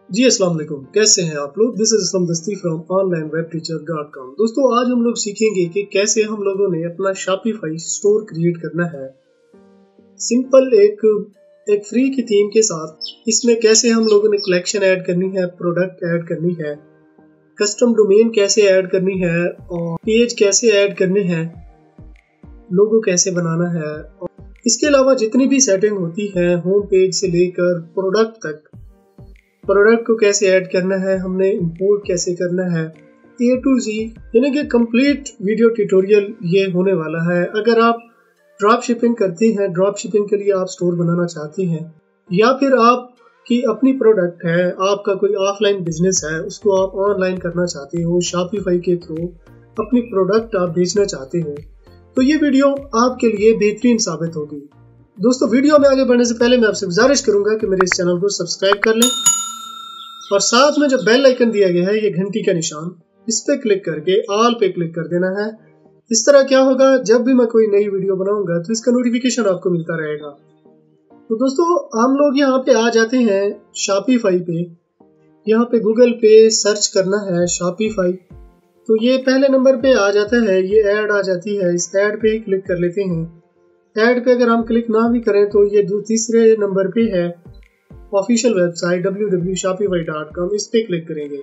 जी अस्सलाम वालेकुम, कैसे हैं आप लोग। दिस इज असलम दस्ती फ्रॉम onlinewebteacher.com। दोस्तों आज हम लोग सीखेंगे कि कैसे हम लोगों ने अपना शॉपिफाई स्टोर क्रिएट करना है। सिंपल एक फ्री की थीम के साथ इसमें कैसे हम लोगों ने कलेक्शन ऐड करनी है, प्रोडक्ट ऐड करनी है, कस्टम डोमेन कैसे ऐड करनी है और पेज कैसे ऐड करने हैं, लोगो कैसे बनाना है और इसके अलावा जितनी भी सेटिंग होती है होम पेज से लेकर प्रोडक्ट तक, प्रोडक्ट को कैसे ऐड करना है, हमने इंपोर्ट कैसे करना है, A to Z यानी कि कंप्लीट वीडियो ट्यूटोरियल ये होने वाला है। अगर आप ड्रॉप शिपिंग करते हैं, ड्रॉप शिपिंग के लिए आप स्टोर बनाना चाहते हैं या फिर आपकी अपनी प्रोडक्ट है, आपका कोई ऑफलाइन बिजनेस है, उसको आप ऑनलाइन करना चाहते हो, शॉपिफाई के थ्रू अपनी प्रोडक्ट आप बेचना चाहते हो, तो ये वीडियो आपके लिए बेहतरीन साबित होगी। दोस्तों वीडियो में आगे बढ़ने से पहले मैं आपसे गुजारिश करूंगा कि मेरे इस चैनल को सब्सक्राइब कर लें और साथ में जो बेल आइकन दिया गया है, ये घंटी का निशान, इस पे क्लिक करके ऑल पे क्लिक कर देना है। इस तरह क्या होगा, जब भी मैं कोई नई वीडियो बनाऊंगा तो इसका नोटिफिकेशन आपको मिलता रहेगा। तो दोस्तों हम लोग यहाँ पे आ जाते हैं शॉपिफाई पे। यहाँ पे गूगल पे सर्च करना है शॉपिफाई, तो ये पहले नंबर पे आ जाता है, ये ऐड आ जाती है। इस ऐड पे ही क्लिक कर लेते हैं। ऐड पे अगर हम क्लिक ना भी करें तो ये तीसरे नंबर पे है ऑफिशियल वेबसाइट www.shopify.com, इस पे क्लिक करेंगे।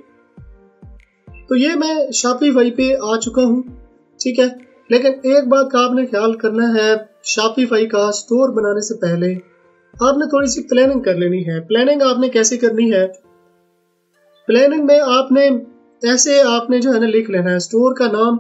तो ये मैं शॉपिफाई पे आ चुका हूँ, ठीक है। लेकिन एक बात का आपने ख्याल करना है, शॉपिफाई का स्टोर बनाने से पहले आपने थोड़ी सी प्लानिंग कर लेनी है। प्लानिंग आपने कैसे करनी है, प्लानिंग में आपने जो है ना लिख लेना है स्टोर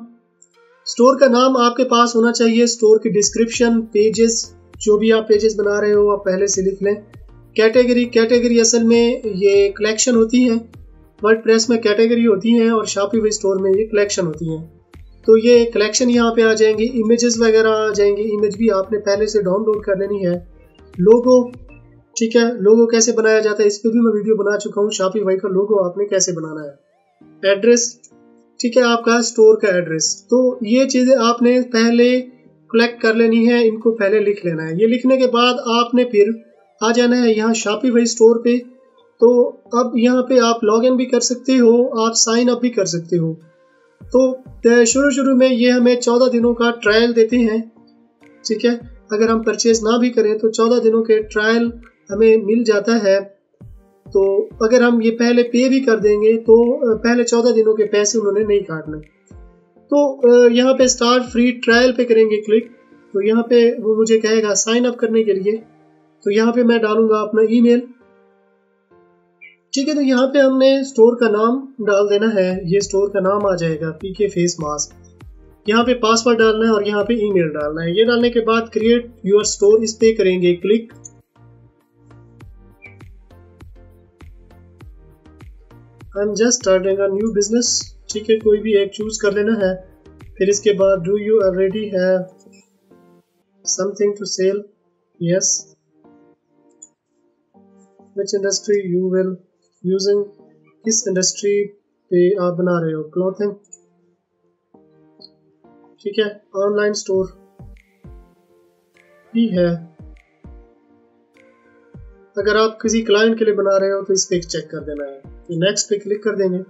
का नाम आपके पास होना चाहिए। स्टोर की डिस्क्रिप्शन, पेजेस, जो भी आप पेजेस बना रहे हो आप पहले से लिख लें। कैटेगरी असल में ये कलेक्शन होती है, वर्डप्रेस में कैटेगरी होती है और शॉपिफाई स्टोर में ये कलेक्शन होती है। तो ये कलेक्शन यहाँ पे आ जाएंगी, इमेजेस वगैरह आ जाएंगी, इमेज भी आपने पहले से डाउनलोड कर लेनी है। लोगो, ठीक है, लोगो कैसे बनाया जाता है इस पर भी मैं वीडियो बना चुका हूँ। शॉपिफाई का लोगो आपने कैसे बनाना है। एड्रेस, ठीक है, आपका स्टोर का एड्रेस। तो ये चीज़ें आपने पहले कलेक्ट कर लेनी है, इनको पहले लिख लेना है। ये लिखने के बाद आपने फिर आ जाना है यहाँ शॉपिफाई स्टोर पे। तो अब यहाँ पे आप लॉगिन भी कर सकते हो, आप साइन अप भी कर सकते हो। तो शुरू में ये हमें 14 दिनों का ट्रायल देते हैं, ठीक है। अगर हम परचेज ना भी करें तो 14 दिनों के ट्रायल हमें मिल जाता है। तो अगर हम ये पहले पे भी कर देंगे तो पहले 14 दिनों के पैसे उन्होंने नहीं काटने। तो यहाँ पे स्टार्ट फ्री ट्रायल पे करेंगे क्लिक, तो यहाँ पे वो मुझे कहेगा साइन अप करने के लिए। तो यहाँ पे मैं डालूंगा अपना ईमेल, ठीक है। तो यहाँ पे हमने स्टोर का नाम डाल देना है, ये स्टोर का नाम आ जाएगा पीके फेस मास्क। यहाँ पे पासवर्ड डालना है और यहाँ पे ईमेल डालना है। ये डालने के बाद क्रिएट योर स्टोर, इस पे करेंगे click. I am just starting a new business, ठीक है, कोई भी एक चूज कर लेना है। फिर इसके बाद do you already have something to sell, yes. Which industry you will using, किस इंडस्ट्री पे आप बना रहे हो, क्लॉथिंग, ठीक है। ऑनलाइन स्टोर भी है, अगर आप किसी क्लाइंट के लिए बना रहे हो तो इस पे चेक कर देना है। तो नेक्स्ट पे क्लिक कर देंगे।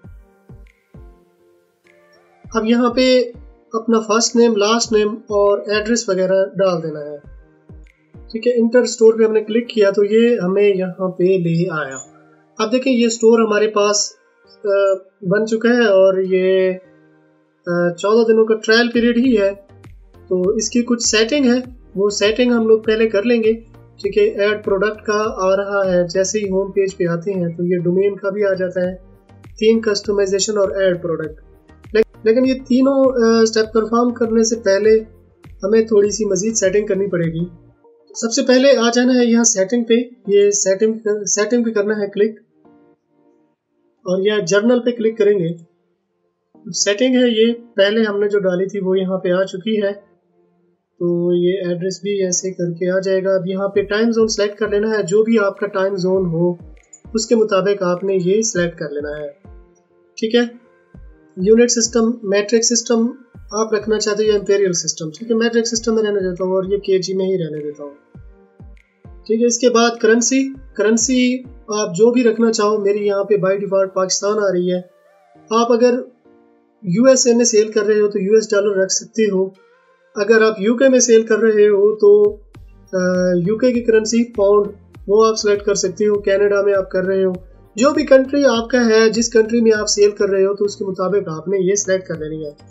अब यहाँ पे अपना फर्स्ट नेम, लास्ट नेम और एड्रेस वगैरह डाल देना है, ठीक है। इंटर स्टोर पे हमने क्लिक किया तो ये हमें यहाँ पे ले आया। अब देखें ये स्टोर हमारे पास बन चुका है और ये 14 दिनों का ट्रायल पीरियड ही है। तो इसकी कुछ सेटिंग है, वो सेटिंग हम लोग पहले कर लेंगे, ठीक है। ऐड प्रोडक्ट का आ रहा है, जैसे ही होम पेज पे आते हैं तो ये डोमेन का भी आ जाता है, थीम कस्टमाइजेशन और ऐड प्रोडक्ट। लेकिन ये तीनों स्टेप परफॉर्म करने से पहले हमें थोड़ी सी मजीद सेटिंग करनी पड़ेगी। सबसे पहले आ जाना है यहाँ सेटिंग पे, ये सेटिंग पे करना है क्लिक और यहाँ जर्नल पे क्लिक करेंगे। सेटिंग है ये पहले हमने जो डाली थी वो यहाँ पे आ चुकी है, तो ये एड्रेस भी ऐसे करके आ जाएगा। अब यहाँ पे टाइम जोन सेलेक्ट कर लेना है, जो भी आपका टाइम जोन हो उसके मुताबिक आपने ये सिलेक्ट कर लेना है, ठीक है। यूनिट सिस्टम, मैट्रिक सिस्टम आप रखना चाहते हो या इंपीरियल सिस्टम, ठीक है। मैट्रिक सिस्टम में रहने देता हूँ और ये केजी में ही रहने देता हूँ। ठीक है। इसके बाद करेंसी, करेंसी आप जो भी रखना चाहो, मेरी यहाँ पे बाय डिफॉल्ट पाकिस्तान आ रही है। आप अगर यूएसए में सेल कर रहे हो तो यूएस डॉलर रख सकते हो। अगर आप यूके में सेल कर रहे हो तो यूके की करेंसी पाउंड वो आप सेलेक्ट कर सकते हो। कनाडा में आप कर रहे हो, जो भी कंट्री आपका है, जिस कंट्री में आप सेल कर रहे हो तो उसके मुताबिक आपने ये सिलेक्ट कर लेनी है।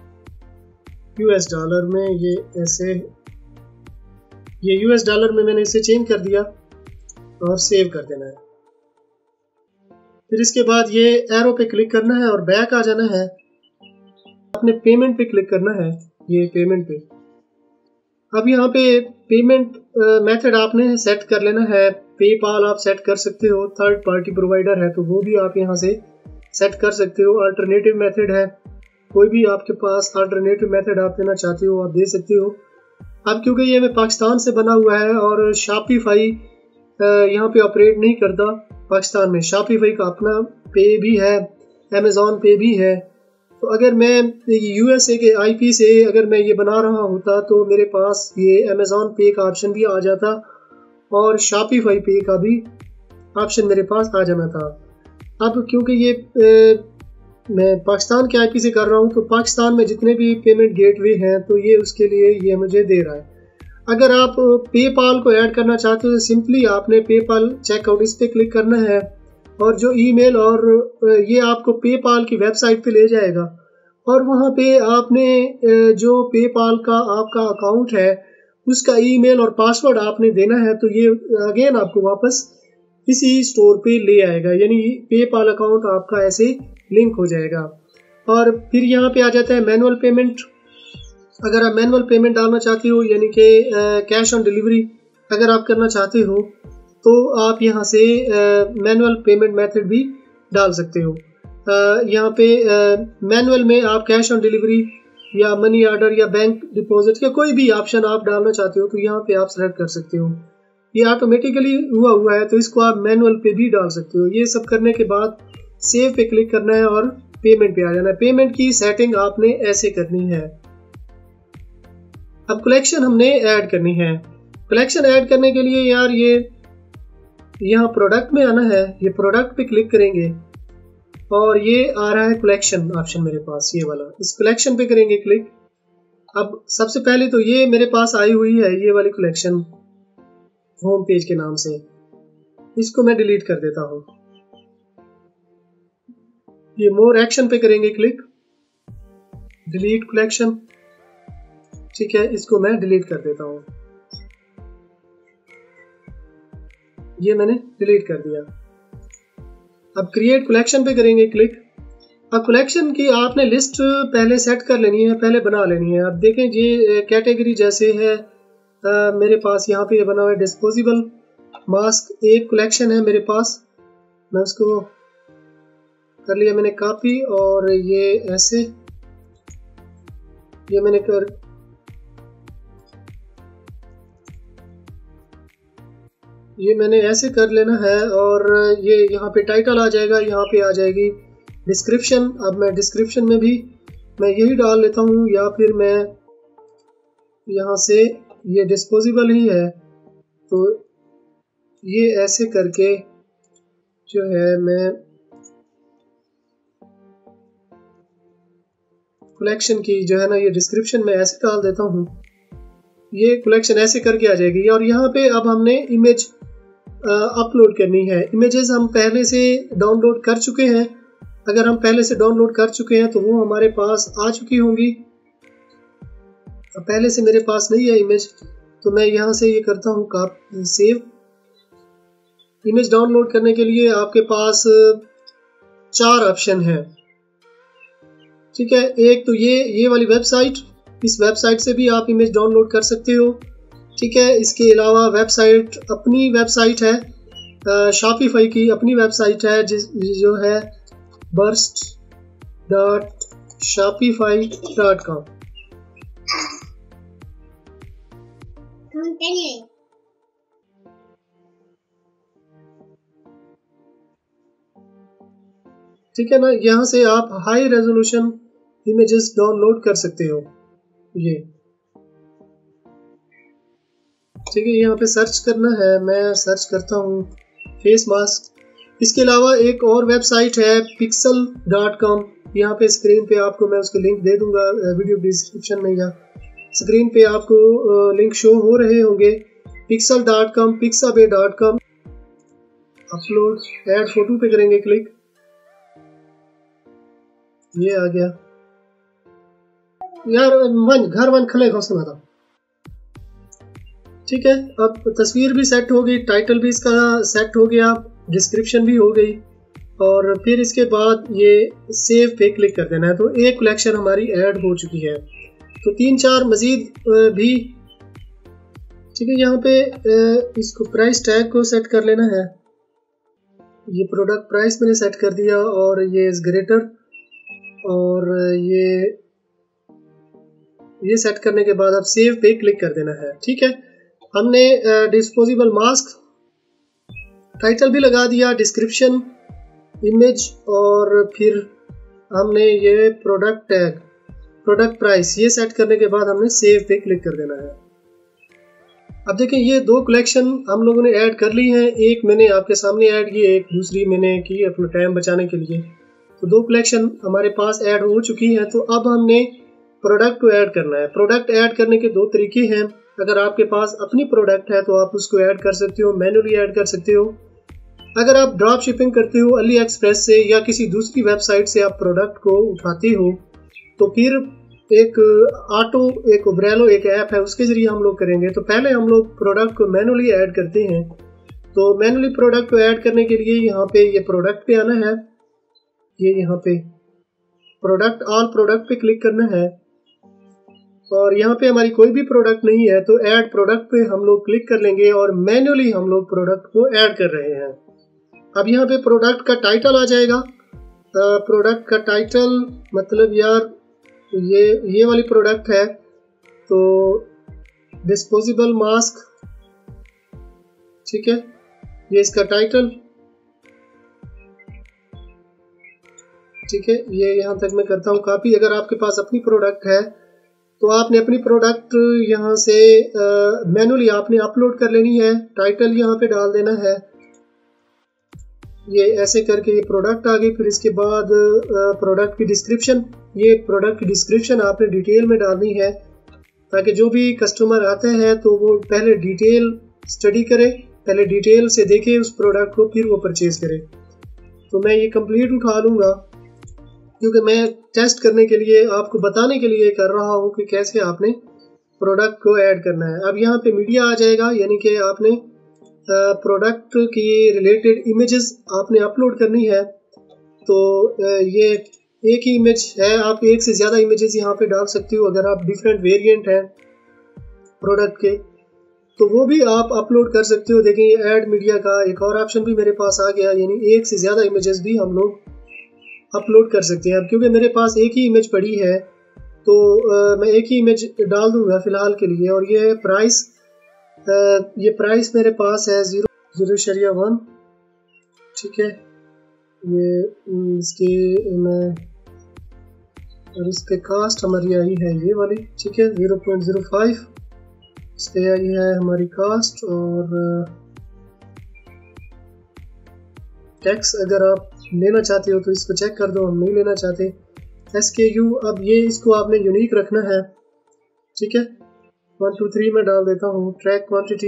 यूएस डॉलर में ये ऐसे, ये यूएस डॉलर में मैंने इसे चेंज कर दिया और सेव कर देना है। फिर इसके बाद ये एरो पे क्लिक करना है और बैक आ जाना है। आपने पेमेंट पे क्लिक करना है, ये पेमेंट पे। अब यहाँ पे पेमेंट मेथड आपने सेट कर लेना है। पेपाल आप सेट कर सकते हो, थर्ड पार्टी प्रोवाइडर है तो वो भी आप यहाँ से सेट कर सकते हो। अल्टरनेटिव मेथड है, कोई भी आपके पास अल्टरनेटिव मेथड आप देना चाहते हो आप दे सकते हो। अब क्योंकि ये मैं पाकिस्तान से बना हुआ है और शॉपिफाई यहाँ पे ऑपरेट नहीं करता पाकिस्तान में, शॉपिफाई का अपना पे भी है, अमेज़ॉन पे भी है। तो अगर मैं यूएसए के आईपी से अगर मैं ये बना रहा होता तो मेरे पास ये अमेज़ॉन पे का ऑप्शन भी आ जाता और शॉपिफाई पे का भी ऑप्शन मेरे पास आ जाना था। अब क्योंकि ये मैं पाकिस्तान के आईपी से कर रहा हूँ तो पाकिस्तान में जितने भी पेमेंट गेटवे हैं तो ये उसके लिए ये मुझे दे रहा है। अगर आप पेपाल को ऐड करना चाहते हो तो सिंपली आपने पेपाल चेकआउट इस पर क्लिक करना है और जो ईमेल और ये आपको पेपाल की वेबसाइट पे ले जाएगा और वहाँ पे आपने जो पेपाल का आपका अकाउंट है उसका ईमेल और पासवर्ड आपने देना है। तो ये अगेन आपको वापस इसी स्टोर पे ले आएगा, यानी पेपाल अकाउंट आपका ऐसे लिंक हो जाएगा। और फिर यहाँ पे आ जाता है मैनुअल पेमेंट। अगर आप मैनुअल पेमेंट डालना चाहते हो यानी कि कैश ऑन डिलीवरी अगर आप करना चाहते हो तो आप यहाँ से मैनुअल पेमेंट मेथड भी डाल सकते हो। यहाँ पे मैनुअल में आप कैश ऑन डिलीवरी या मनी ऑर्डर या बैंक डिपॉजिट या कोई भी ऑप्शन आप डालना चाहते हो तो यहाँ पे आप सेलेक्ट कर सकते हो। ये ऑटोमेटिकली हुआ है तो इसको आप मैनुअल पे भी डाल सकते हो। ये सब करने के बाद सेव पे क्लिक करना है और पेमेंट पे आ जाना है। पेमेंट की सेटिंग आपने ऐसे करनी है। अब कलेक्शन हमने ऐड करनी है। कलेक्शन ऐड करने के लिए यार ये यहाँ प्रोडक्ट में आना है, ये प्रोडक्ट पे क्लिक करेंगे और ये आ रहा है कलेक्शन ऑप्शन मेरे पास, ये वाला। इस कलेक्शन पे करेंगे क्लिक। अब सबसे पहले तो ये मेरे पास आई हुई है ये वाली कलेक्शन होम पेज के नाम से, इसको मैं डिलीट कर देता हूँ। ये मोर एक्शन पे करेंगे क्लिक, डिलीट कलेक्शन, ठीक है, इसको मैं डिलीट कर देता हूँ। ये मैंने डिलीट कर दिया। अब क्रिएट कलेक्शन पे करेंगे क्लिक। अब कलेक्शन की आपने लिस्ट पहले सेट कर लेनी है, पहले बना लेनी है। अब देखें ये कैटेगरी जैसे है मेरे पास यहाँ पे बना हुआ है डिस्पोजेबल मास्क, एक कलेक्शन है मेरे पास, मैं उसको कर लिया मैंने कॉपी और ये ऐसे ये मैंने ऐसे कर लेना है और ये यहाँ पे टाइटल आ जाएगा, यहाँ पे आ जाएगी डिस्क्रिप्शन। अब मैं डिस्क्रिप्शन में भी मैं यही डाल लेता हूँ या फिर मैं यहाँ से ये डिस्पोजेबल ही है तो ये ऐसे करके जो है मैं कलेक्शन की जो है ना ये डिस्क्रिप्शन में ऐसे डाल देता हूँ। ये कलेक्शन ऐसे करके आ जाएगी और यहाँ पे अब हमने इमेज अपलोड करनी है। इमेजेस हम पहले से डाउनलोड कर चुके हैं। अगर हम पहले से डाउनलोड कर चुके हैं तो वो हमारे पास आ चुकी होंगी। पहले से मेरे पास नहीं है इमेज तो मैं यहाँ से ये करता हूँ सेव। इमेज डाउनलोड करने के लिए आपके पास 4 ऑप्शन है, ठीक है। एक तो ये वाली वेबसाइट, इस वेबसाइट से भी आप इमेज डाउनलोड कर सकते हो, ठीक है। इसके अलावा वेबसाइट अपनी वेबसाइट है, शॉपिफाई की अपनी वेबसाइट है जो है burst.shopify.com। ठीक है ना, यहाँ से आप हाई रेजोल्यूशन इमेजेस डाउनलोड कर सकते हो ये, ठीक है, यहाँ पे सर्च करना है, मैं सर्च करता हूँ फेस मास्क। इसके अलावा एक और वेबसाइट है pixel.com, यहाँ पे स्क्रीन पे आपको मैं उसके लिंक दे दूंगा वीडियो डिस्क्रिप्शन में, या स्क्रीन पे आपको लिंक शो हो रहे होंगे। pixel.com, pixabay.com। Upload add photo पे करेंगे क्लिक, ये आ गया यार, घर वन खले घोषणा था। ठीक है, अब तस्वीर भी सेट हो गई, टाइटल भी इसका सेट हो गया, डिस्क्रिप्शन भी हो गई, और फिर इसके बाद ये सेव पे क्लिक कर देना है। तो एक कलेक्शन हमारी ऐड हो चुकी है। तो 3-4 मजीद भी, ठीक है। यहाँ पे इसको प्राइस टैग को सेट कर लेना है। ये प्रोडक्ट प्राइस मैंने सेट कर दिया, और ये इज ग्रेटर, और ये सेट करने के बाद अब सेव पे क्लिक कर देना है। ठीक है, हमने डिस्पोजेबल मास्क टाइटल भी लगा दिया, डिस्क्रिप्शन, इमेज, और फिर हमने ये प्रोडक्ट टैग, प्रोडक्ट प्राइस, ये सेट करने के बाद हमने सेव पे क्लिक कर देना है। अब देखें, ये 2 कलेक्शन हम लोगों ने ऐड कर ली हैं। एक मैंने आपके सामने ऐड की, एक दूसरी मैंने की अपना टाइम बचाने के लिए। तो 2 कलेक्शन हमारे पास ऐड हो चुकी हैं। तो अब हमने प्रोडक्ट को ऐड करना है। प्रोडक्ट ऐड करने के 2 तरीके हैं। अगर आपके पास अपनी प्रोडक्ट है तो आप उसको ऐड कर सकते हो, मैन्युअली ऐड कर सकते हो। अगर आप ड्रॉप शिपिंग करते हो अली एक्सप्रेस से या किसी दूसरी वेबसाइट से आप प्रोडक्ट को उठाते हो, तो फिर एक एक उब्रेलो एक ऐप है, उसके जरिए हम लोग करेंगे। तो पहले हम लोग प्रोडक्ट को मैन्युअली ऐड करते हैं। तो मैन्युअली प्रोडक्ट को ऐड करने के लिए यहाँ पे ये प्रोडक्ट पे आना है, ये यहाँ पे प्रोडक्ट, ऑल प्रोडक्ट पे क्लिक करना है, और यहाँ पे हमारी कोई भी प्रोडक्ट नहीं है तो ऐड प्रोडक्ट पे हम लोग क्लिक कर लेंगे, और मैन्युअली हम लोग प्रोडक्ट को ऐड कर रहे हैं। अब यहाँ पे प्रोडक्ट का टाइटल आ जाएगा। प्रोडक्ट का टाइटल मतलब यार ये वाली प्रोडक्ट है, तो डिस्पोजेबल मास्क, ठीक है, ये इसका टाइटल, ठीक है। ये यहाँ तक मैं करता हूँ कॉपी। अगर आपके पास अपनी प्रोडक्ट है तो आपने अपनी प्रोडक्ट यहाँ से मैन्युअली आपने अपलोड कर लेनी है, टाइटल यहाँ पे डाल देना है, ये ऐसे करके ये प्रोडक्ट आ गई। फिर इसके बाद प्रोडक्ट की डिस्क्रिप्शन, ये प्रोडक्ट की डिस्क्रिप्शन आपने डिटेल में डालनी है, ताकि जो भी कस्टमर आता है तो वो पहले डिटेल स्टडी करे, पहले डिटेल से देखे उस प्रोडक्ट को, फिर वो परचेज करे। तो मैं ये कंप्लीट उठा लूँगा, क्योंकि मैं टेस्ट करने के लिए, आपको बताने के लिए कर रहा हूँ कि कैसे आपने प्रोडक्ट को ऐड करना है। अब यहाँ पे मीडिया आ जाएगा, यानी कि आपने प्रोडक्ट की रिलेटेड इमेजेस आपने अपलोड करनी है। तो ये एक ही इमेज है, आप एक से ज़्यादा इमेजेस यहाँ पे डाल सकते हो। अगर आप डिफरेंट वेरिएंट हैं प्रोडक्ट के तो वो भी आप अपलोड कर सकते हो। देखें, ये ऐड मीडिया का एक और ऑप्शन भी मेरे पास आ गया, यानी एक से ज़्यादा इमेजेस भी हम लोग अपलोड कर सकते हैं। अब क्योंकि मेरे पास एक ही इमेज पड़ी है तो मैं एक ही इमेज डाल दूंगा फ़िलहाल के लिए। और ये प्राइस, ये प्राइस मेरे पास है 0.1, ठीक है। ये इसके मैं, और इस पे कास्ट हमारी आई है ये वाली, ठीक है, 0.05 इस पे आई है हमारी कास्ट। और टैक्स अगर आप लेना चाहते हो तो इसको चेक कर दो, हम नहीं लेना चाहते। SKU, अब ये इसको आपने यूनिक रखना है, ठीक है। 1 2 3 में डाल देता हूँ। ट्रैक क्वांटिटी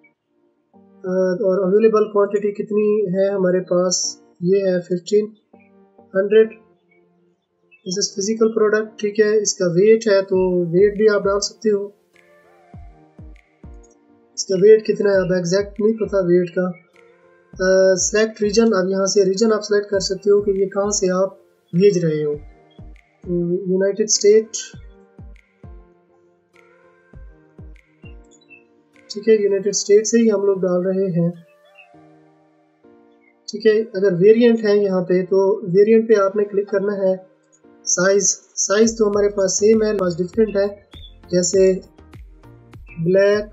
और अवेलेबल क्वांटिटी कितनी है हमारे पास, ये है 1500। दिस इज फिजिकल प्रोडक्ट, ठीक है। इसका वेट है तो वेट भी आप डाल सकते हो, इसका वेट कितना है, अब एग्जैक्ट नहीं पता वेट का। सेलेक्ट रीजन, अब यहाँ से रीजन आप सेलेक्ट कर सकते हो कि ये कहाँ से आप भेज रहे हो। यूनाइटेड स्टेट, ठीक है, यूनाइटेड स्टेट से ही हम लोग डाल रहे हैं, ठीक है। अगर वेरिएंट है यहाँ पे तो वेरिएंट पे आपने क्लिक करना है। साइज तो हमारे पास सेम है, बस डिफरेंट है, जैसे ब्लैक,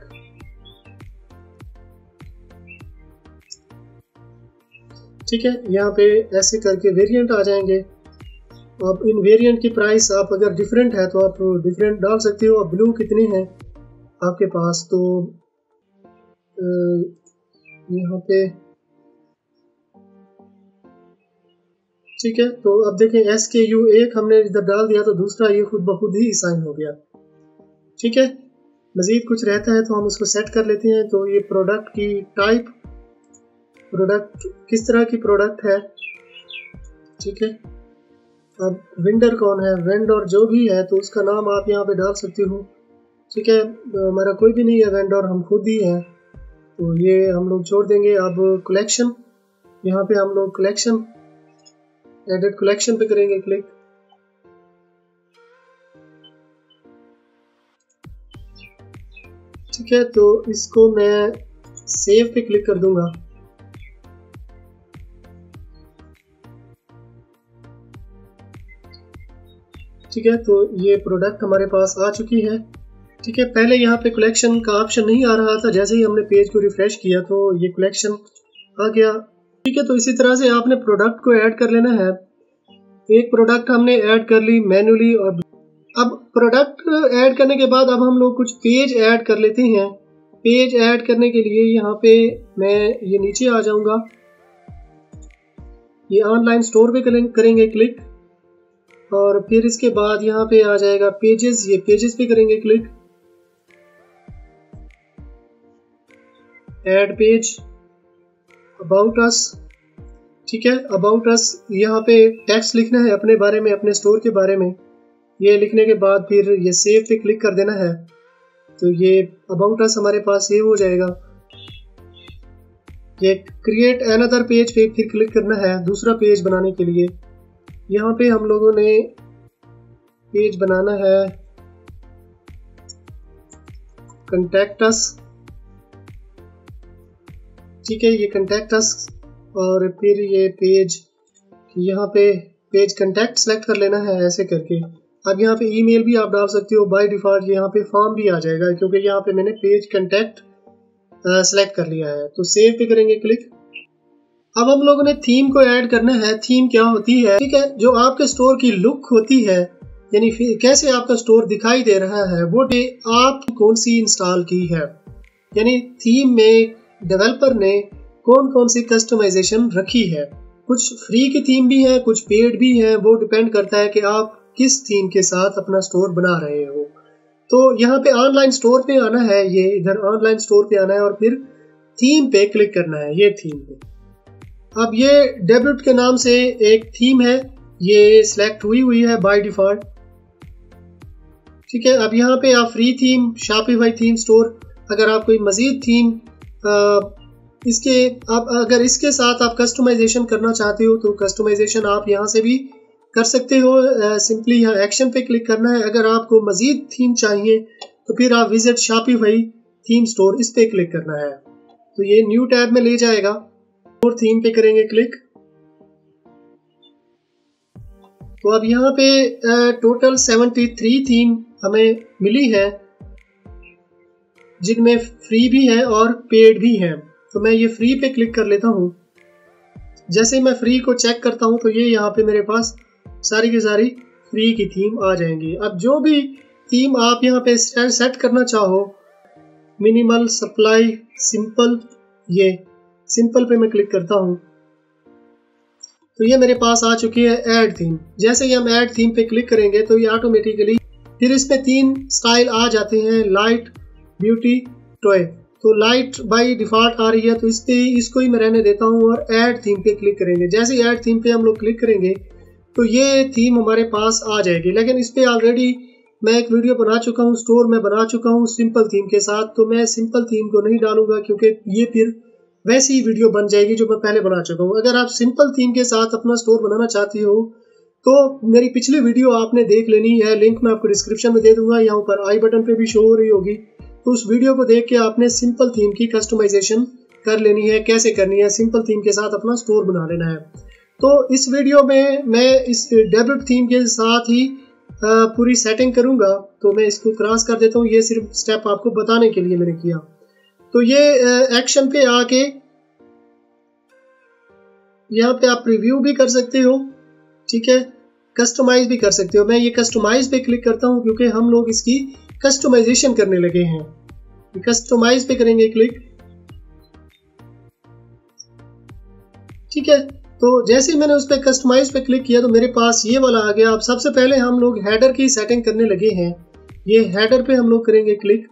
ठीक है। यहाँ पे ऐसे करके वेरिएंट आ जाएंगे। अब इन वेरिएंट की प्राइस आप अगर डिफरेंट है तो आप डिफरेंट डाल सकते हो। अब ब्लू कितनी है आपके पास, तो यहाँ पे ठीक है। तो अब देखें SKU एक हमने इधर डाल दिया तो दूसरा ये खुद ब खुद ही असाइन हो गया। ठीक है, मज़ीद कुछ रहता है तो हम उसको सेट कर लेते हैं। तो ये प्रोडक्ट की टाइप, प्रोडक्ट किस तरह की प्रोडक्ट है, ठीक है। अब वेंडर कौन है, वेंडर जो भी है तो उसका नाम आप यहाँ पे डाल सकते हो। ठीक है, हमारा कोई भी नहीं है वेंडर, हम खुद ही हैं, तो ये हम लोग छोड़ देंगे। अब कलेक्शन, यहाँ पे हम लोग कलेक्शन, एडिट कलेक्शन पे करेंगे क्लिक। ठीक है, तो इसको मैं सेव पे क्लिक कर दूंगा। ठीक है, तो ये प्रोडक्ट हमारे पास आ चुकी है। ठीक है, पहले यहाँ पे कलेक्शन का ऑप्शन नहीं आ रहा था, जैसे ही हमने पेज को रिफ्रेश किया तो ये कलेक्शन आ गया। ठीक है, तो इसी तरह से आपने प्रोडक्ट को ऐड कर लेना है। एक प्रोडक्ट हमने ऐड कर ली मैन्युअली, और अब प्रोडक्ट ऐड करने के बाद अब हम लोग कुछ पेज ऐड कर लेते हैं। पेज ऐड करने के लिए यहाँ पे मैं ये नीचे आ जाऊंगा, ये ऑनलाइन स्टोर पे करेंगे क्लिक, और फिर इसके बाद यहाँ पे आ जाएगा पेजेस, ये पेजेस पे करेंगे click, add page, about us. ठीक है, अबाउट अस यहाँ पे टेक्स्ट लिखना है अपने बारे में, अपने स्टोर के बारे में। ये लिखने के बाद फिर ये सेव पे क्लिक कर देना है, तो ये अबाउट अस हमारे पास सेव हो जाएगा। ये क्रिएट अनदर पेज पे फिर क्लिक करना है दूसरा पेज बनाने के लिए। यहाँ पे हम लोगों ने पेज बनाना है कॉन्टैक्ट अस। ठीक है, ये कॉन्टैक्ट अस, और फिर ये पेज, यहाँ पे पेज कॉन्टैक्ट सेलेक्ट कर लेना है ऐसे करके। अब यहाँ पे ईमेल भी आप डाल सकते हो, बाय डिफॉल्ट यहाँ पे फॉर्म भी आ जाएगा, क्योंकि यहाँ पे मैंने पेज कॉन्टैक्ट सेलेक्ट कर लिया है। तो सेव पे करेंगे क्लिक। अब हम लोगों ने थीम को ऐड करना है। थीम क्या होती है, ठीक है, जो आपके स्टोर की लुक होती है, यानी कैसे आपका स्टोर दिखाई दे रहा है, वो आप कौन सी इंस्टॉल की है, यानी थीम में डेवलपर ने कौन कौन सी कस्टमाइजेशन रखी है। कुछ फ्री की थीम भी है, कुछ पेड भी है, वो डिपेंड करता है कि आप किस थीम के साथ अपना स्टोर बना रहे हो। तो यहाँ पे ऑनलाइन स्टोर पे आना है, ये इधर ऑनलाइन स्टोर पे आना है, और फिर थीम पे क्लिक करना है, ये थीम पे। अब ये डेब्यूट के नाम से एक थीम है, ये सिलेक्ट हुई है बाय डिफॉल्ट। ठीक है, अब यहाँ पे आप free theme, Shopify theme store, अगर आप कोई मजीद थीम इसके आप अगर इसके साथ आप कस्टमाइजेशन करना चाहते हो तो कस्टमाइजेशन आप यहाँ से भी कर सकते हो। सिंपली यहाँ एक्शन पे क्लिक करना है। अगर आपको मजीद थीम चाहिए तो फिर आप विजिट शॉपिफाई थीम स्टोर, इस पे क्लिक करना है, तो ये न्यू टैब में ले जाएगा, और थीम पे करेंगे क्लिक। तो अब यहाँ पे टोटल 73 थीम हमें मिली है, जिनमें फ्री भी है और पेड भी है। तो मैं ये फ्री पे क्लिक कर लेता हूँ। जैसे मैं फ्री को चेक करता हूँ तो ये यहाँ पे मेरे पास सारी की सारी फ्री की थीम आ जाएंगी। अब जो भी थीम आप यहाँ पे सेट करना चाहो, मिनिमल, सप्लाई, सिंपल, ये सिंपल पे मैं क्लिक करता हूँ तो ये मेरे पास आ चुकी है ऐड थीम। जैसे ही हम ऐड थीम पे क्लिक करेंगे तो ये ऑटोमेटिकली फिर इसमें 3 स्टाइल आ जाते हैं, लाइट, ब्यूटी, टॉय। तो लाइट बाय डिफॉल्ट आ रही है, तो इसको ही मैं रहने देता हूँ, और ऐड थीम पे क्लिक करेंगे। जैसे ऐड थीम पे हम लोग क्लिक करेंगे तो ये थीम हमारे पास आ जाएगी। लेकिन इस पे ऑलरेडी मैं एक वीडियो बना चुका हूँ, स्टोर में बना चुका हूँ सिंपल थीम के साथ, तो मैं सिंपल थीम को नहीं डालूंगा, क्योंकि ये फिर वैसी वीडियो बन जाएगी जो मैं पहले बना चुका हूँ। अगर आप सिंपल थीम के साथ अपना स्टोर बनाना चाहती हो तो मेरी पिछली वीडियो आपने देख लेनी है, लिंक मैं आपको डिस्क्रिप्शन में दे दूंगा, यहाँ ऊपर आई बटन पे भी शो हो रही होगी। तो उस वीडियो को देख के आपने सिंपल थीम की कस्टमाइजेशन कर लेनी है, कैसे करनी है, सिंपल थीम के साथ अपना स्टोर बना लेना है। तो इस वीडियो में मैं इस डेब्यूट थीम के साथ ही पूरी सेटिंग करूंगा, तो मैं इसको क्रॉस कर देता हूँ। ये सिर्फ स्टेप आपको बताने के लिए मैंने किया। तो ये एक्शन पे आके यहाँ पे आप प्रीव्यू भी कर सकते हो, ठीक है, कस्टमाइज भी कर सकते हो। मैं ये कस्टमाइज पे क्लिक करता हूँ क्योंकि हम लोग इसकी कस्टमाइजेशन करने लगे हैं। कस्टमाइज पे करेंगे क्लिक। ठीक है, तो जैसे ही मैंने उस पर कस्टमाइज पे क्लिक किया तो मेरे पास ये वाला आ गया। अब सबसे पहले हम लोग हेडर की सेटिंग करने लगे हैं। ये हेडर पे हम लोग करेंगे क्लिक।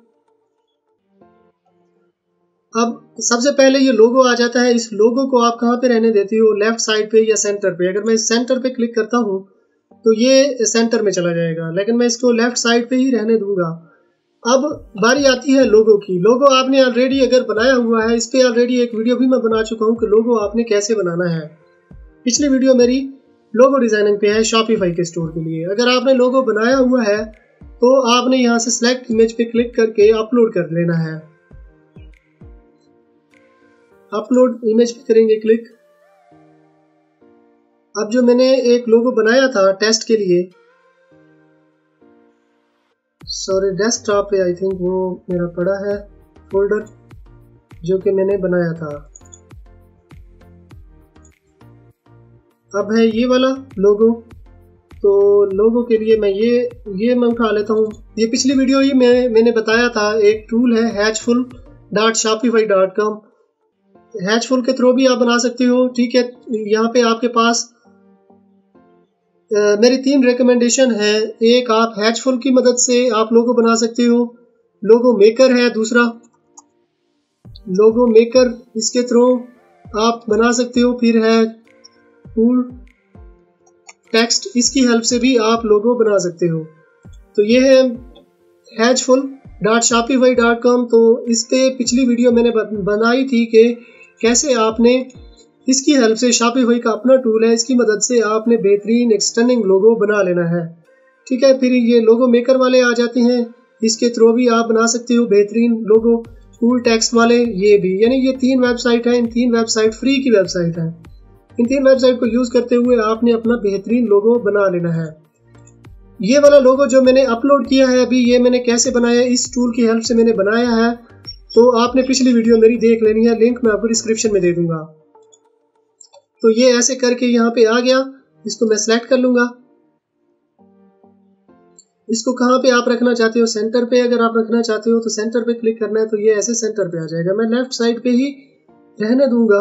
अब सबसे पहले ये लोगो आ जाता है। इस लोगो को आप कहाँ पे रहने देते हो, लेफ्ट साइड पे या सेंटर पे? अगर मैं सेंटर पे क्लिक करता हूँ तो ये सेंटर में चला जाएगा, लेकिन मैं इसको लेफ्ट साइड पे ही रहने दूंगा। अब बारी आती है लोगो की। लोगो आपने ऑलरेडी अगर बनाया हुआ है, इस पे ऑलरेडी एक वीडियो भी मैं बना चुका हूँ कि लोगो आपने कैसे बनाना है। पिछली वीडियो मेरी लोगो डिजाइनिंग पे है शॉपिफाई के स्टोर के लिए। अगर आपने लोगो बनाया हुआ है तो आपने यहाँ से सिलेक्ट इमेज पे क्लिक करके अपलोड कर लेना है। अपलोड इमेज पे करेंगे क्लिक। अब जो मैंने एक लोगो बनाया था टेस्ट के लिए, सॉरी डेस्कटॉप पे आई थिंक वो मेरा पड़ा है फोल्डर जो कि मैंने बनाया था। अब है ये वाला लोगो। तो लोगो के लिए मैं ये मैं उठा लेता हूँ। ये पिछली वीडियो ही मैंने बताया था, एक टूल है hatchful.shopify.com। हैचफुल के थ्रू भी आप बना सकते हो। ठीक है, यहाँ पे आपके पास मेरी 3 रिकमेंडेशन है। एक, आप हैचफुल की मदद से आप लोगो बना सकते हो। लोगो मेकर है दूसरा, लोगो मेकर, इसके थ्रू आप बना सकते हो। फिर है टूल टेक्स्ट, इसकी हेल्प से भी आप लोगो बना सकते हो। तो ये है hatchful.shopify.com। तो इस पे पिछली वीडियो मैंने बनाई थी कि कैसे आपने इसकी हेल्प से, शॉपिफाई का अपना टूल है, इसकी मदद से आपने बेहतरीन एक स्टनिंग लोगो बना लेना है। ठीक है, फिर ये लोगो मेकर वाले आ जाते हैं, इसके थ्रू भी आप बना सकते हो बेहतरीन लोगो। टूल टेक्स्ट वाले ये भी, यानी ये 3 वेबसाइट है। इन 3 वेबसाइट फ्री की वेबसाइट है। इन 3 वेबसाइट को यूज करते हुए आपने अपना बेहतरीन लोगो बना लेना है। ये वाला लोगो जो मैंने अपलोड किया है अभी, ये मैंने कैसे बनाया, इस टूल की हेल्प से मैंने बनाया है। तो आपने पिछली वीडियो मेरी देख लेनी है, लिंक मैं आपको डिस्क्रिप्शन में दे दूंगा। तो ये ऐसे करके यहाँ पे आ गया। इसको मैं सिलेक्ट कर लूंगा। इसको कहाँ पे आप रखना चाहते हो, सेंटर पे अगर आप रखना चाहते हो तो सेंटर पे क्लिक करना है, तो ये ऐसे सेंटर पे आ जाएगा। मैं लेफ्ट साइड पे ही रहने दूंगा।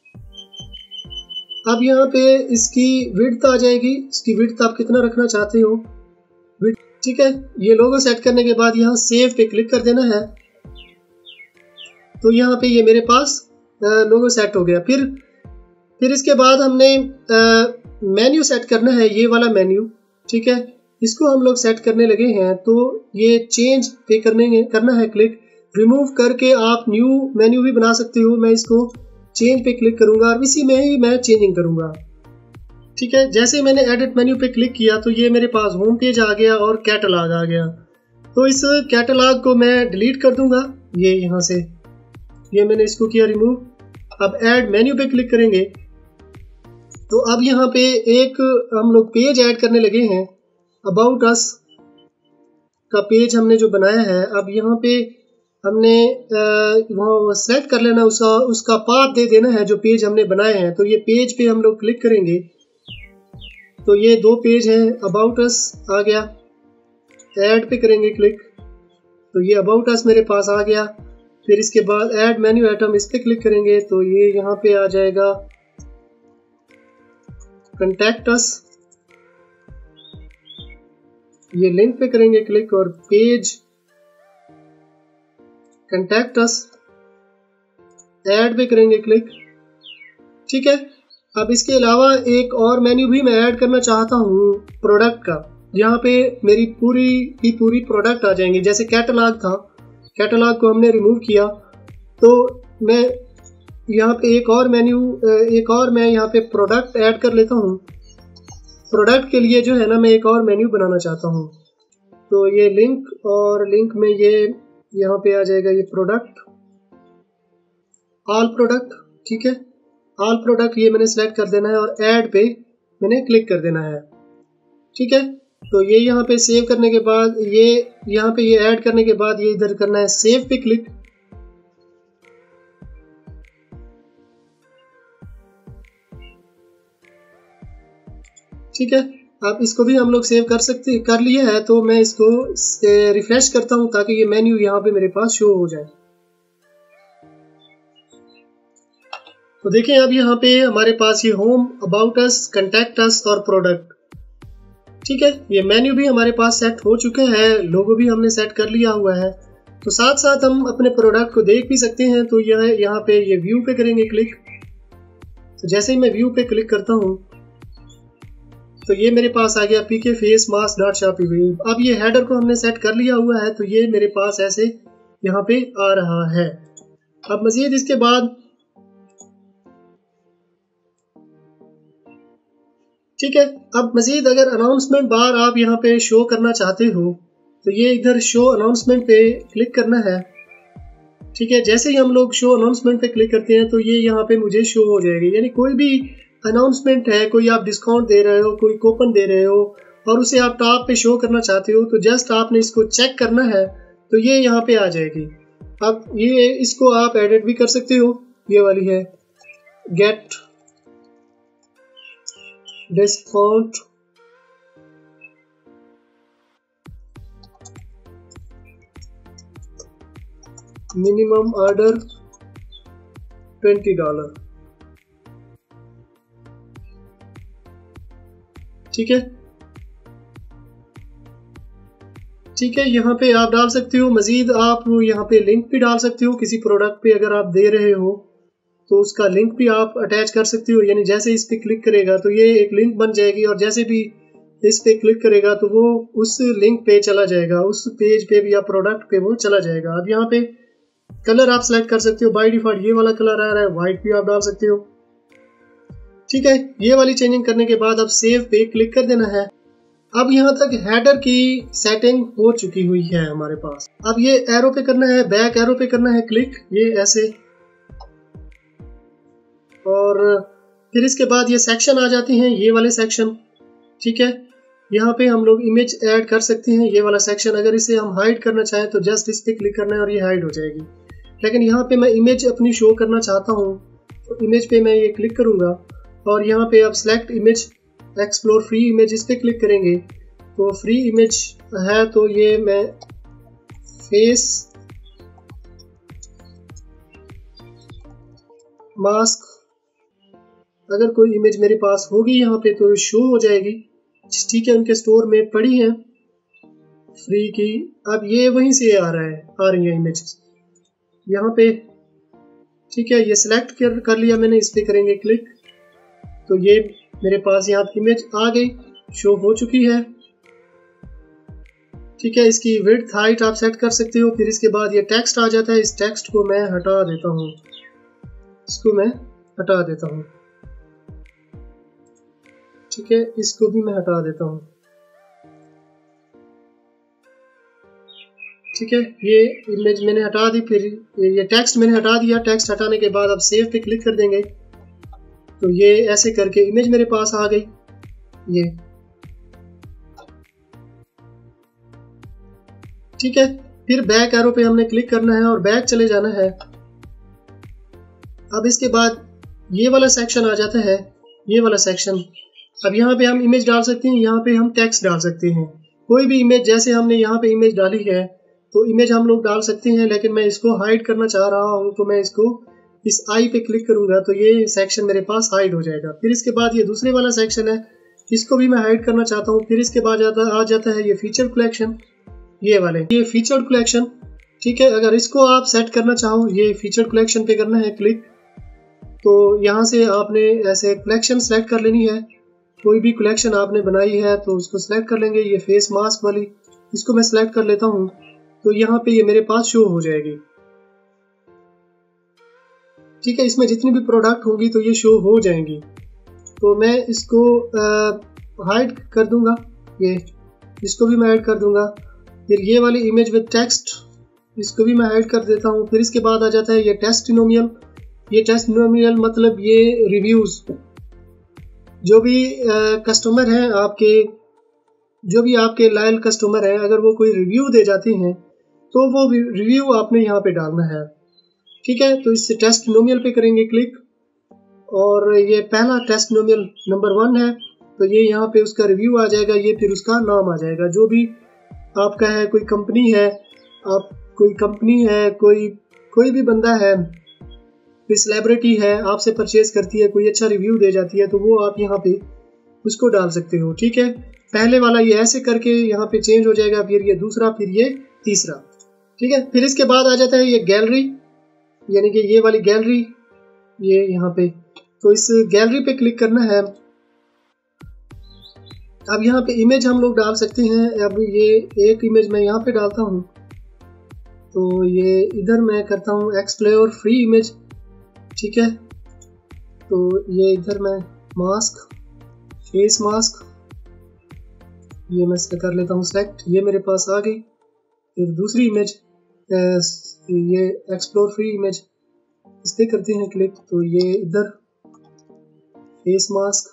अब यहाँ पे इसकी विड्थ आ जाएगी। इसकी विड्थ आप कितना रखना चाहते हो, विड्थ। ठीक है, ये लोगो सेट करने के बाद यहाँ सेव पे क्लिक कर देना है। तो यहाँ पे ये मेरे पास लोगो सेट हो गया। फिर इसके बाद हमने मेन्यू सेट करना है, ये वाला मेन्यू। ठीक है, इसको हम लोग सेट करने लगे हैं। तो ये चेंज पे करना है क्लिक। रिमूव करके आप न्यू मेन्यू भी बना सकते हो। मैं इसको चेंज पे क्लिक करूंगा और इसी में ही मैं चेंजिंग करूंगा। ठीक है, जैसे ही मैंने एडिट मेन्यू पे क्लिक किया तो ये मेरे पास होम पेज आ गया और कैटलॉग आ गया। तो इस कैटलॉग को मैं डिलीट कर दूंगा। ये यहाँ से ये मैंने इसको किया रिमूव। अब ऐड मेन्यू पे क्लिक करेंगे तो अब यहाँ पे एक हम लोग पेज ऐड करने लगे हैं। अबाउट अस का पेज हमने जो बनाया है, अब यहाँ पे हमने वहाँ सेलेक्ट कर लेना, उसका पाथ दे देना है जो पेज हमने बनाए हैं। तो ये पेज पे हम लोग क्लिक करेंगे तो ये 2 पेज हैं। अबाउट अस आ गया, ऐड पे करेंगे क्लिक तो ये अबाउट अस मेरे पास आ गया। फिर इसके बाद ऐड मेन्यू आइटम, इस पे क्लिक करेंगे तो ये यहाँ पे आ जाएगा कॉन्टैक्ट अस। ये लिंक पे करेंगे क्लिक और पेज कॉन्टैक्ट अस, ऐड पे करेंगे क्लिक। ठीक है, अब इसके अलावा एक और मेन्यू भी मैं ऐड करना चाहता हूँ प्रोडक्ट का। यहाँ पे मेरी पूरी की पूरी प्रोडक्ट आ जाएंगी। जैसे कैटलॉग था, कैटलॉग को हमने रिमूव किया तो मैं यहाँ पे एक और मैं यहाँ पे प्रोडक्ट ऐड कर लेता हूँ। प्रोडक्ट के लिए जो है ना, मैं एक और मेन्यू बनाना चाहता हूँ। तो ये लिंक, और लिंक में ये यहाँ पे आ जाएगा ये प्रोडक्ट, ऑल प्रोडक्ट। ठीक है, ऑल प्रोडक्ट ये मैंने सेलेक्ट कर देना है और ऐड पे मैंने क्लिक कर देना है। ठीक है, तो ये यहाँ पे सेव करने के बाद ये यहाँ पे ये ऐड करने के बाद ये इधर करना है सेव पे क्लिक। ठीक है, अब इसको भी हम लोग सेव कर लिए है। तो मैं इसको रिफ्रेश करता हूँ ताकि ये मेन्यू यहाँ पे मेरे पास शो हो जाए। तो देखें अब यहाँ पे हमारे पास ये home, about us, contact us और प्रोडक्ट, ठीक है। ये मेन्यू भी हमारे पास सेट हो चुके हैं, लोगो भी हमने सेट कर लिया हुआ है। तो साथ साथ हम अपने प्रोडक्ट को देख भी सकते हैं। तो यहाँ पे ये व्यू पे करेंगे क्लिक। तो जैसे ही मैं व्यू पे क्लिक करता हूँ तो ये मेरे पास आ गया PK face mask dot Shopify. अब ये हेडर को हमने सेट कर लिया हुआ है, तो ये मेरे पास ऐसे यहाँ पे आ रहा है। अब मजीद इसके बाद ठीक है, अब मजीद अगर अनाउंसमेंट बार आप यहाँ पे शो करना चाहते हो तो ये इधर शो अनाउंसमेंट पे क्लिक करना है, ठीक है। जैसे ही हम लोग शो अनाउंसमेंट पे क्लिक करते हैं तो ये यहाँ पे मुझे शो हो जाएगी। यानी कोई भी अनाउंसमेंट है, कोई आप डिस्काउंट दे रहे हो, कोई कूपन दे रहे हो और उसे आप टॉप पे शो करना चाहते हो, तो जस्ट आपने इसको चेक करना है तो ये यहाँ पे आ जाएगी। अब ये इसको आप एडिट भी कर सकते हो, ये वाली है गेट डिस्काउंट मिनिमम ऑर्डर $20, ठीक है। ठीक है, यहाँ पे आप डाल सकते हो। मजीद आप यहाँ पे लिंक भी डाल सकते हो, किसी प्रोडक्ट पे अगर आप दे रहे हो तो उसका लिंक भी आप अटैच कर सकते हो। यानी जैसे इस पे क्लिक करेगा तो ये एक लिंक बन जाएगी और जैसे भी इस पे क्लिक करेगा तो वो उस लिंक पे चला जाएगा, उस पेज पे भी या प्रोडक्ट पे वो चला जाएगा। अब यहाँ पे कलर आप सेलेक्ट कर सकते हो, बाय डिफॉल्ट ये वाला कलर आ रहा है, व्हाइट भी आप डाल सकते हो, ठीक है। ये वाली चेंजिंग करने के बाद अब सेव पे क्लिक कर देना है। अब यहाँ तक हेडर की सेटिंग हो चुकी हुई है हमारे पास। अब ये एरो पे करना है, बैक एरो पे करना है क्लिक, ये ऐसे, और फिर इसके बाद ये सेक्शन आ जाते हैं, ये वाले सेक्शन, ठीक है। यहाँ पे हम लोग इमेज ऐड कर सकते हैं, ये वाला सेक्शन। अगर इसे हम हाइड करना चाहें तो जस्ट इस पे क्लिक करना है और ये हाइड हो जाएगी। लेकिन यहाँ पे मैं इमेज अपनी शो करना चाहता हूँ तो इमेज पे मैं ये क्लिक करूँगा और यहाँ पे आप select image, explore free image, इस पे क्लिक करेंगे तो फ्री इमेज है। तो ये मैं फेस मास्क, अगर कोई इमेज मेरे पास होगी यहाँ पे तो शो हो जाएगी, ठीक है। उनके स्टोर में पड़ी है फ्री की। अब ये वहीं से आ रही है इमेज यहाँ पे, ठीक है। ये सिलेक्ट कर लिया मैंने, इस पे करेंगे क्लिक तो ये मेरे पास यहाँ इमेज आ गई, शो हो चुकी है, ठीक है। इसकी विड्थ हाइट आप सेट कर सकते हो। फिर इसके बाद ये टेक्स्ट आ जाता है, इस टेक्स्ट को मैं हटा देता हूँ, इसको मैं हटा देता हूँ, ठीक है। इसको भी मैं हटा देता हूँ, ठीक है। ये इमेज मैंने हटा दी, फिर ये टेक्स्ट मैंने हटा दिया। टेक्स्ट हटाने के बाद अब सेव पे क्लिक कर देंगे तो ये ऐसे करके इमेज मेरे पास आ गई, ये, ठीक है। फिर बैक एरो पे हमने क्लिक करना है और बैक चले जाना है। अब इसके बाद ये वाला सेक्शन आ जाता है, ये वाला सेक्शन। अब यहाँ पे हम इमेज डाल सकते हैं, यहाँ पे हम टेक्स्ट डाल सकते हैं, कोई भी इमेज। जैसे हमने यहाँ पे इमेज डाली है तो इमेज हम लोग डाल सकते हैं, लेकिन मैं इसको हाइड करना चाह रहा हूँ तो मैं इसको इस आई पे क्लिक करूंगा तो ये सेक्शन मेरे पास हाइड हो जाएगा। फिर इसके बाद ये दूसरे वाला सेक्शन है, इसको भी मैं हाइड करना चाहता हूँ। फिर इसके बाद आ जाता है ये फीचर कलेक्शन, ये वाले, ये फीचर कलेक्शन, ठीक है। अगर इसको आप सेट करना चाहो, ये फीचर कलेक्शन पे करना है क्लिक। तो यहाँ से आपने ऐसे कलेक्शन सेलेक्ट कर लेनी है, कोई भी कलेक्शन आपने बनाई है तो उसको सिलेक्ट कर लेंगे। ये फेस मास्क वाली, इसको मैं सिलेक्ट कर लेता हूँ तो यहाँ पे ये मेरे पास शो हो जाएगी, ठीक है। इसमें जितनी भी प्रोडक्ट होगी तो ये शो हो जाएंगी। तो मैं इसको हाइड कर दूंगा, ये, इसको भी मैं ऐड कर दूंगा। फिर ये वाली इमेज विद टेक्स्ट, इसको भी मैं हाइड कर देता हूँ। फिर इसके बाद आ जाता है ये टेस्टिमोनियल। ये टेस्टिमोनियल मतलब ये रिव्यूज, जो भी कस्टमर हैं आपके, जो भी आपके लॉयल कस्टमर हैं, अगर वो कोई रिव्यू दे जाते हैं तो वो रिव्यू आपने यहाँ पे डालना है, ठीक है। तो इससे टेस्टिमोनियल पे करेंगे क्लिक और ये पहला टेस्टिमोनियल नंबर 1 है तो ये यहाँ पे उसका रिव्यू आ जाएगा, ये फिर उसका नाम आ जाएगा। जो भी आपका है, कोई कंपनी है, आप कोई कंपनी है, कोई भी बंदा है कोई सेलिब्रिटी है आपसे परचेज करती है, कोई अच्छा रिव्यू दे जाती है, तो वो आप यहाँ पे उसको डाल सकते हो। ठीक है, पहले वाला ये ऐसे करके यहाँ पे चेंज हो जाएगा, फिर ये दूसरा, फिर ये तीसरा। ठीक है, फिर इसके बाद आ जाता है ये गैलरी, यानी कि ये वाली गैलरी, ये यहाँ पे। तो इस गैलरी पे क्लिक करना है। अब यहाँ पे इमेज हम लोग डाल सकते हैं। अब ये एक इमेज मैं यहाँ पे डालता हूँ, तो ये इधर मैं करता हूँ एक्सप्लोर फ्री इमेज। ठीक है, तो ये इधर मैं मास्क, फेस मास्क, ये मैं कर लेता हूँ सेलेक्ट, ये मेरे पास आ गई। फिर दूसरी इमेज, ये एक्सप्लोर फ्री इमेज, इस पर करते हैं क्लिक, तो ये इधर फेस मास्क,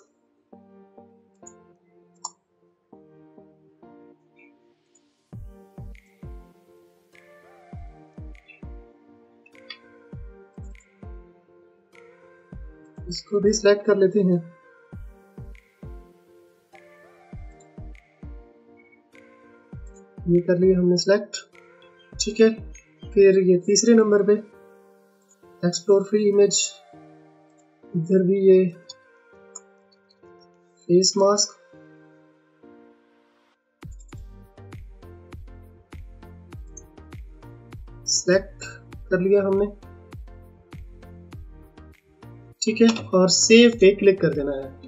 इसको भी सिलेक्ट कर लेते हैं। ये कर लिया हमने सिलेक्ट। ठीक है, फिर ये तीसरे नंबर पे एक्सप्लोर फ्री इमेज, इधर भी ये फेस मास्क, सिलेक्ट कर लिया हमने। ठीक है, और सेव पे क्लिक कर देना है।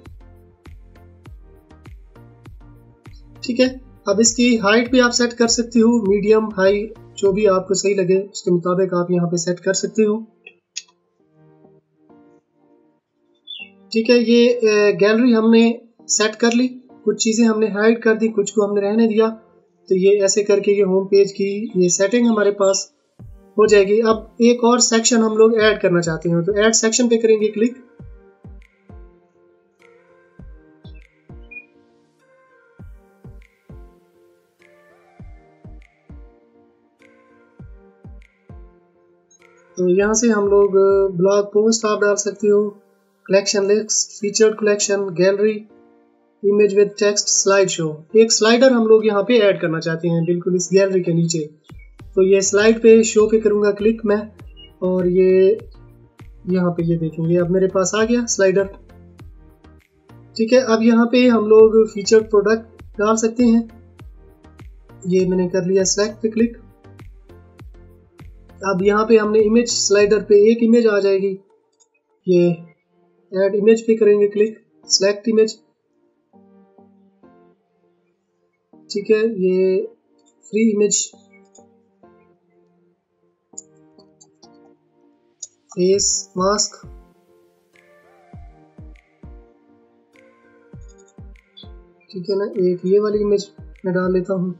ठीक है, अब इसकी हाइट भी आप सेट कर सकते हो, मीडियम, हाई, जो भी आपको सही लगे उसके मुताबिक आप यहाँ पे सेट कर सकते हो। ठीक है, ये गैलरी हमने सेट कर ली, कुछ चीज़ें हमने हाइड कर दी, कुछ को हमने रहने दिया। तो ये ऐसे करके ये होम पेज की ये सेटिंग हमारे पास हो जाएगी। अब एक और सेक्शन हम लोग ऐड करना चाहते हैं, तो ऐड सेक्शन पे करेंगे क्लिक। तो यहाँ से हम लोग ब्लॉग पोस्ट आप डाल सकते हो, collection list, featured collection, gallery, image with text, slide show. एक स्लाइडर हम लोग यहाँ पे ऐड करना चाहते हैं बिल्कुल इस गैलरी के नीचे। तो ये स्लाइड पे शो पे करूँगा क्लिक मैं, और ये यहाँ पे ये देखेंगे अब मेरे पास आ गया स्लाइडर। ठीक है, अब यहाँ पे हम लोग फीचर्ड प्रोडक्ट डाल सकते हैं। ये मैंने कर लिया, सेलेक्ट पे क्लिक। अब यहाँ पे हमने इमेज स्लाइडर पे एक इमेज आ जाएगी, ये ऐड इमेज पे करेंगे क्लिक, सेलेक्ट इमेज। ठीक है, ये फ्री इमेज, फेस मास्क। ठीक है ना, एक ये वाली इमेज मैं डाल लेता हूँ।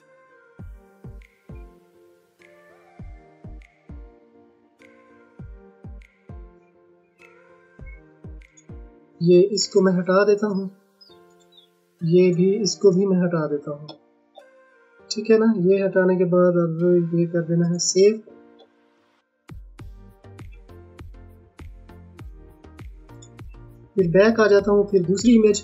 ये इसको मैं हटा देता हूँ, ये भी, इसको भी मैं हटा देता हूँ। ठीक है ना, ये हटाने के बाद अब ये कर देना है सेव। फिर बैक आ जाता हूँ, फिर दूसरी इमेज,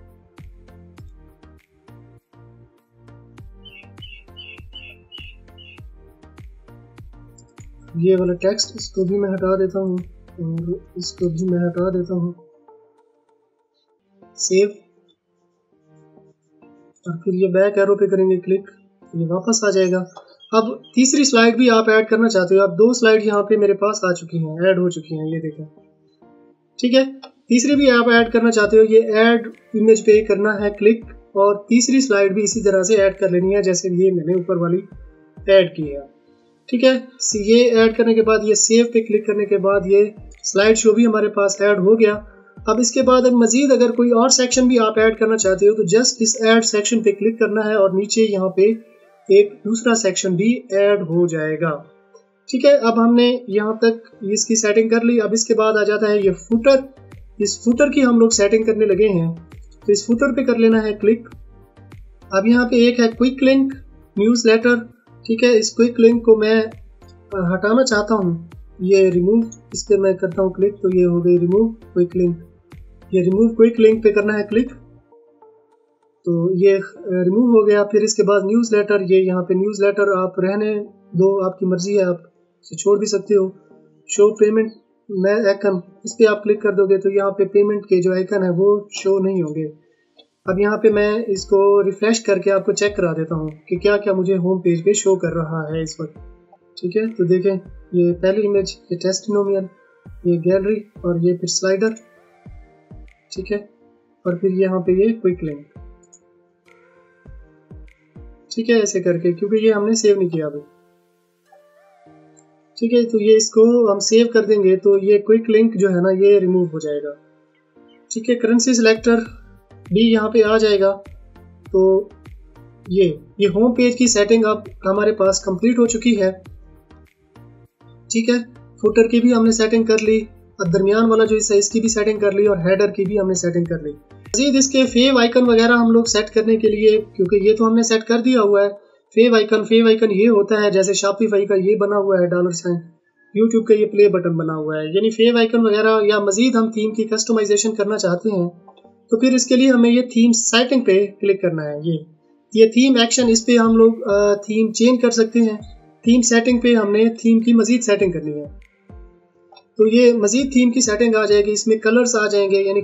ये वाला टेक्स्ट, इसको भी मैं हटा देता हूँ और इसको भी मैं हटा देता हूँ, सेव। और फिर ये बैक एरो पे करेंगे क्लिक, ये वापस आ जाएगा। अब तीसरी स्लाइड भी आप ऐड करना चाहते हो। अब दो स्लाइड यहाँ पे मेरे पास आ चुकी हैं, ऐड हो चुकी हैं, ये देखें। ठीक है, तीसरी भी आप ऐड करना चाहते हो, ये ऐड इमेज पे करना है क्लिक, और तीसरी स्लाइड भी इसी तरह से ऐड कर लेनी है जैसे ये मैंने ऊपर वाली ऐड की है। ठीक है, ये ऐड करने के बाद ये सेव पे क्लिक करने के बाद ये स्लाइड शो भी हमारे पास ऐड हो गया। अब इसके बाद मजीद अगर कोई और सेक्शन भी आप ऐड करना चाहते हो तो जस्ट इस ऐड सेक्शन पे क्लिक करना है और नीचे यहाँ पे एक दूसरा सेक्शन भी ऐड हो जाएगा। ठीक है, अब हमने यहाँ तक इसकी सेटिंग कर ली। अब इसके बाद आ जाता है ये फुटर। इस फुटर की हम लोग सेटिंग करने लगे हैं, तो इस फुटर पे कर लेना है क्लिक। अब यहाँ पे एक है क्विक लिंक न्यूज़ लेटर। ठीक है, इस क्विक लिंक को मैं हटाना चाहता हूँ, ये रिमूव, इस पर मैं करता हूँ क्लिक, तो ये हो गई रिमूव क्विक लिंक। ये रिमूव क्विक लिंक पे करना है क्लिक, तो ये रिमूव हो गया। फिर इसके बाद न्यूज़ लेटर, ये यहाँ पे न्यूज़ लेटर आप रहने दो, आपकी मर्जी है, आप इसे छोड़ भी सकते हो। शो पेमेंट मैं आइकन इस पे आप क्लिक कर दोगे तो यहाँ पे पेमेंट के जो आइकन है वो शो नहीं होंगे। अब यहाँ पे मैं इसको रिफ्रेश करके आपको चेक करा देता हूँ कि क्या क्या मुझे होम पेज पे शो कर रहा है इस वक्त। ठीक है, तो देखें ये पहली इमेज, ये टेस्टिमोनियल, ये गैलरी और ये फिर स्लाइडर। ठीक है, और फिर यहाँ पे ये क्विक लिंक। ठीक है, ऐसे करके, क्योंकि ये हमने सेव नहीं किया अभी। ठीक है, तो ये इसको हम सेव कर देंगे तो ये क्विक लिंक जो है ना ये रिमूव हो जाएगा। ठीक है, करेंसी सिलेक्टर भी यहाँ पे आ जाएगा। तो ये होम पेज की सेटिंग अब हमारे पास कंप्लीट हो चुकी है। ठीक है, फुटर की भी हमने सेटिंग कर ली, और दरमियान वाला जो हिस्सा इसकी भी सेटिंग कर ली, और हेडर की भी हमने सेटिंग कर ली। मजीद इसके फेव आइकन वगैरह हम लोग सेट करने के लिए, क्योंकि ये तो हमने सेट कर दिया हुआ है। फेव आइकन ये होता है जैसे शॉपिफाई का ये बना हुआ है $, यूट्यूब का ये प्ले बटन बना हुआ है, यानी फेव आइकन वगैरह, या मजीद हम थीम की कस्टमाइजेशन करना चाहते हैं तो फिर इसके लिए हमें ये थीम सेटिंग पे क्लिक करना है। ये थीम एक्शन, इस पे हम लोग थीम चेंज कर सकते हैं। थीम सेटिंग पे हमने थीम की मजीद सेटिंग करनी है, तो ये मजीद थीम की सेटिंग आ जाएगी। इसमें कलर्स आ जाएंगे, यानी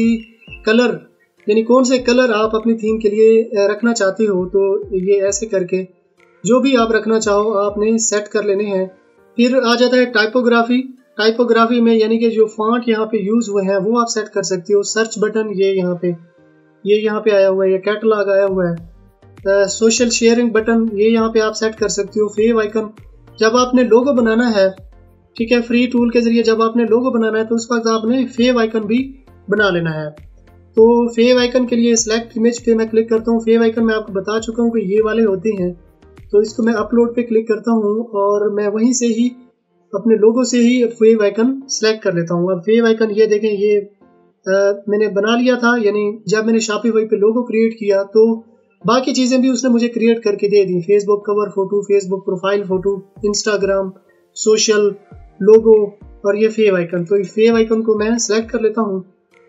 कौन से कलर आप अपनी थीम के लिए रखना चाहते हो, तो ये ऐसे करके जो भी आप रखना चाहो आपने सेट कर लेने हैं। फिर आ जाता है टाइपोग्राफी में, यानी कि जो फॉन्ट यहाँ पे यूज हुए हैं वो आप सेट कर सकते हो। सर्च बटन ये यहाँ पे आया हुआ है, ये कैटलॉग आया हुआ है। सोशल शेयरिंग बटन ये यहाँ पे आप सेट कर सकते हो। फेव आइकन, जब आपने लोगो बनाना है, ठीक है, फ्री टूल के जरिए जब आपने लोगो बनाना है तो उस वक्त आपने फेव आइकन भी बना लेना है। तो फेव आइकन के लिए सिलेक्ट इमेज पे मैं क्लिक करता हूँ। फेव आइकन मैं आपको बता चुका हूँ कि ये वाले होते हैं, तो इसको मैं अपलोड पे क्लिक करता हूँ और मैं वहीं से ही अपने लोगो से ही फेव आइकन सेलेक्ट कर लेता हूँ। अब फेव आइकन ये देखें, ये मैंने बना लिया था, यानी जब मैंने शॉपिफाई पे लोगो क्रिएट किया तो बाकी चीज़ें भी उसने मुझे क्रिएट करके दे दी। Facebook cover photo, Facebook profile photo, Instagram, social, logo और ये फेव आइकन। तो इस फेव आइकन को मैं सेलेक्ट कर लेता हूँ,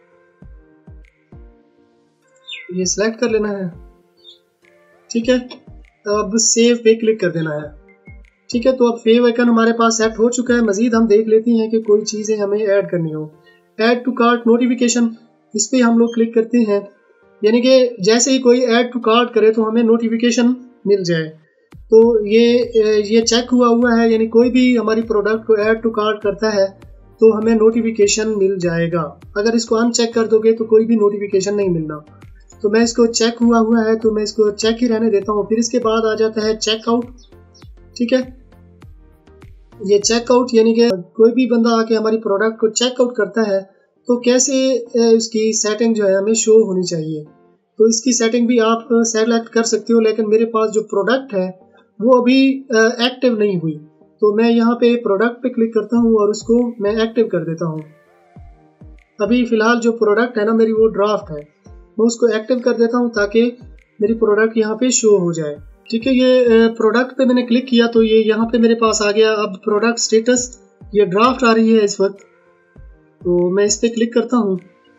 ये सिलेक्ट कर लेना है। ठीक है, अब सेव पे क्लिक कर देना है। ठीक है, तो अब फेव आइकन हमारे पास सेट हो चुका है। मजीद हम देख लेते हैं कि कोई चीज़ें हमें ऐड करनी हो। ऐड टू कार्ट नोटिफिकेशन, इस पर हम लोग क्लिक करते हैं, यानी कि जैसे ही कोई ऐड टू कार्ट करे तो हमें नोटिफिकेशन मिल जाए। तो ये चेक हुआ है, यानी कोई भी हमारी प्रोडक्ट को ऐड टू कार्ट करता है तो हमें नोटिफिकेशन मिल जाएगा। अगर इसको अनचेक कर दोगे तो कोई भी नोटिफिकेशन नहीं मिलना। तो मैं इसको चेक हुआ है तो मैं इसको चेक ही रहने देता हूँ। फिर इसके बाद आ जाता है चेकआउट। ठीक है, ये चेकआउट यानी कि कोई भी बंदा आके हमारी प्रोडक्ट को चेकआउट करता है तो कैसे इसकी सेटिंग जो है हमें शो होनी चाहिए। तो इसकी सेटिंग भी आप सेलेक्ट कर सकते हो, लेकिन मेरे पास जो प्रोडक्ट है वो अभी एक्टिव नहीं हुई, तो मैं यहाँ पे प्रोडक्ट पे क्लिक करता हूँ और उसको मैं एक्टिव कर देता हूँ। अभी फ़िलहाल जो प्रोडक्ट है ना मेरी, वो ड्राफ्ट है, मैं उसको एक्टिव कर देता हूँ ताकि मेरी प्रोडक्ट यहाँ पे शो हो जाए। ठीक है, ये प्रोडक्ट पे मैंने क्लिक किया तो ये यहाँ पे मेरे पास आ गया। अब प्रोडक्ट स्टेटस, ये ड्राफ्ट आ रही है इस वक्त, तो मैं इस पे क्लिक करता हूँ,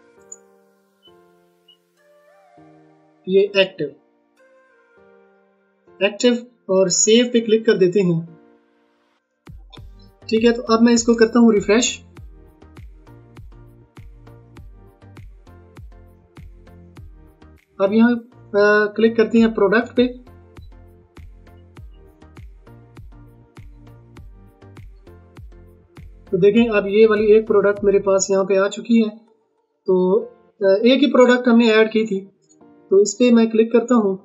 ये एक्टिव और सेव पे क्लिक कर देते हैं। ठीक है, तो अब मैं इसको करता हूँ रिफ्रेश। अब यहाँ क्लिक करते हैं प्रोडक्ट पे। तो देखें अब ये वाली एक प्रोडक्ट मेरे पास यहाँ पे आ चुकी है। तो एक ही प्रोडक्ट हमने ऐड की थी, तो इस पे मैं क्लिक करता हूँ।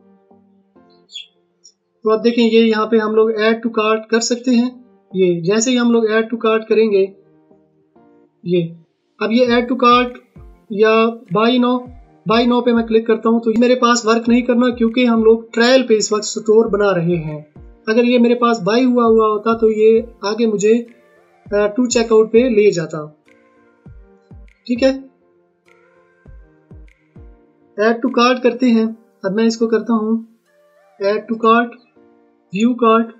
तो अब देखें ये यहाँ पे हम लोग ऐड टू कार्ट कर सकते हैं। ये जैसे ही हम लोग ऐड टू कार्ट करेंगे, ये अब ये ऐड टू कार्ट या बाई नाउ पे मैं क्लिक करता हूँ तो मेरे पास वर्क नहीं करना, क्योंकि हम लोग ट्रायल पे इस वक्त स्टोर बना रहे हैं। अगर ये मेरे पास बाई हुआ होता तो ये आगे मुझे टू चेकआउट पे ले जाता। ठीक है, ऐड टू कार्ट करते हैं। अब मैं इसको करता हूँ add to cart, view cart.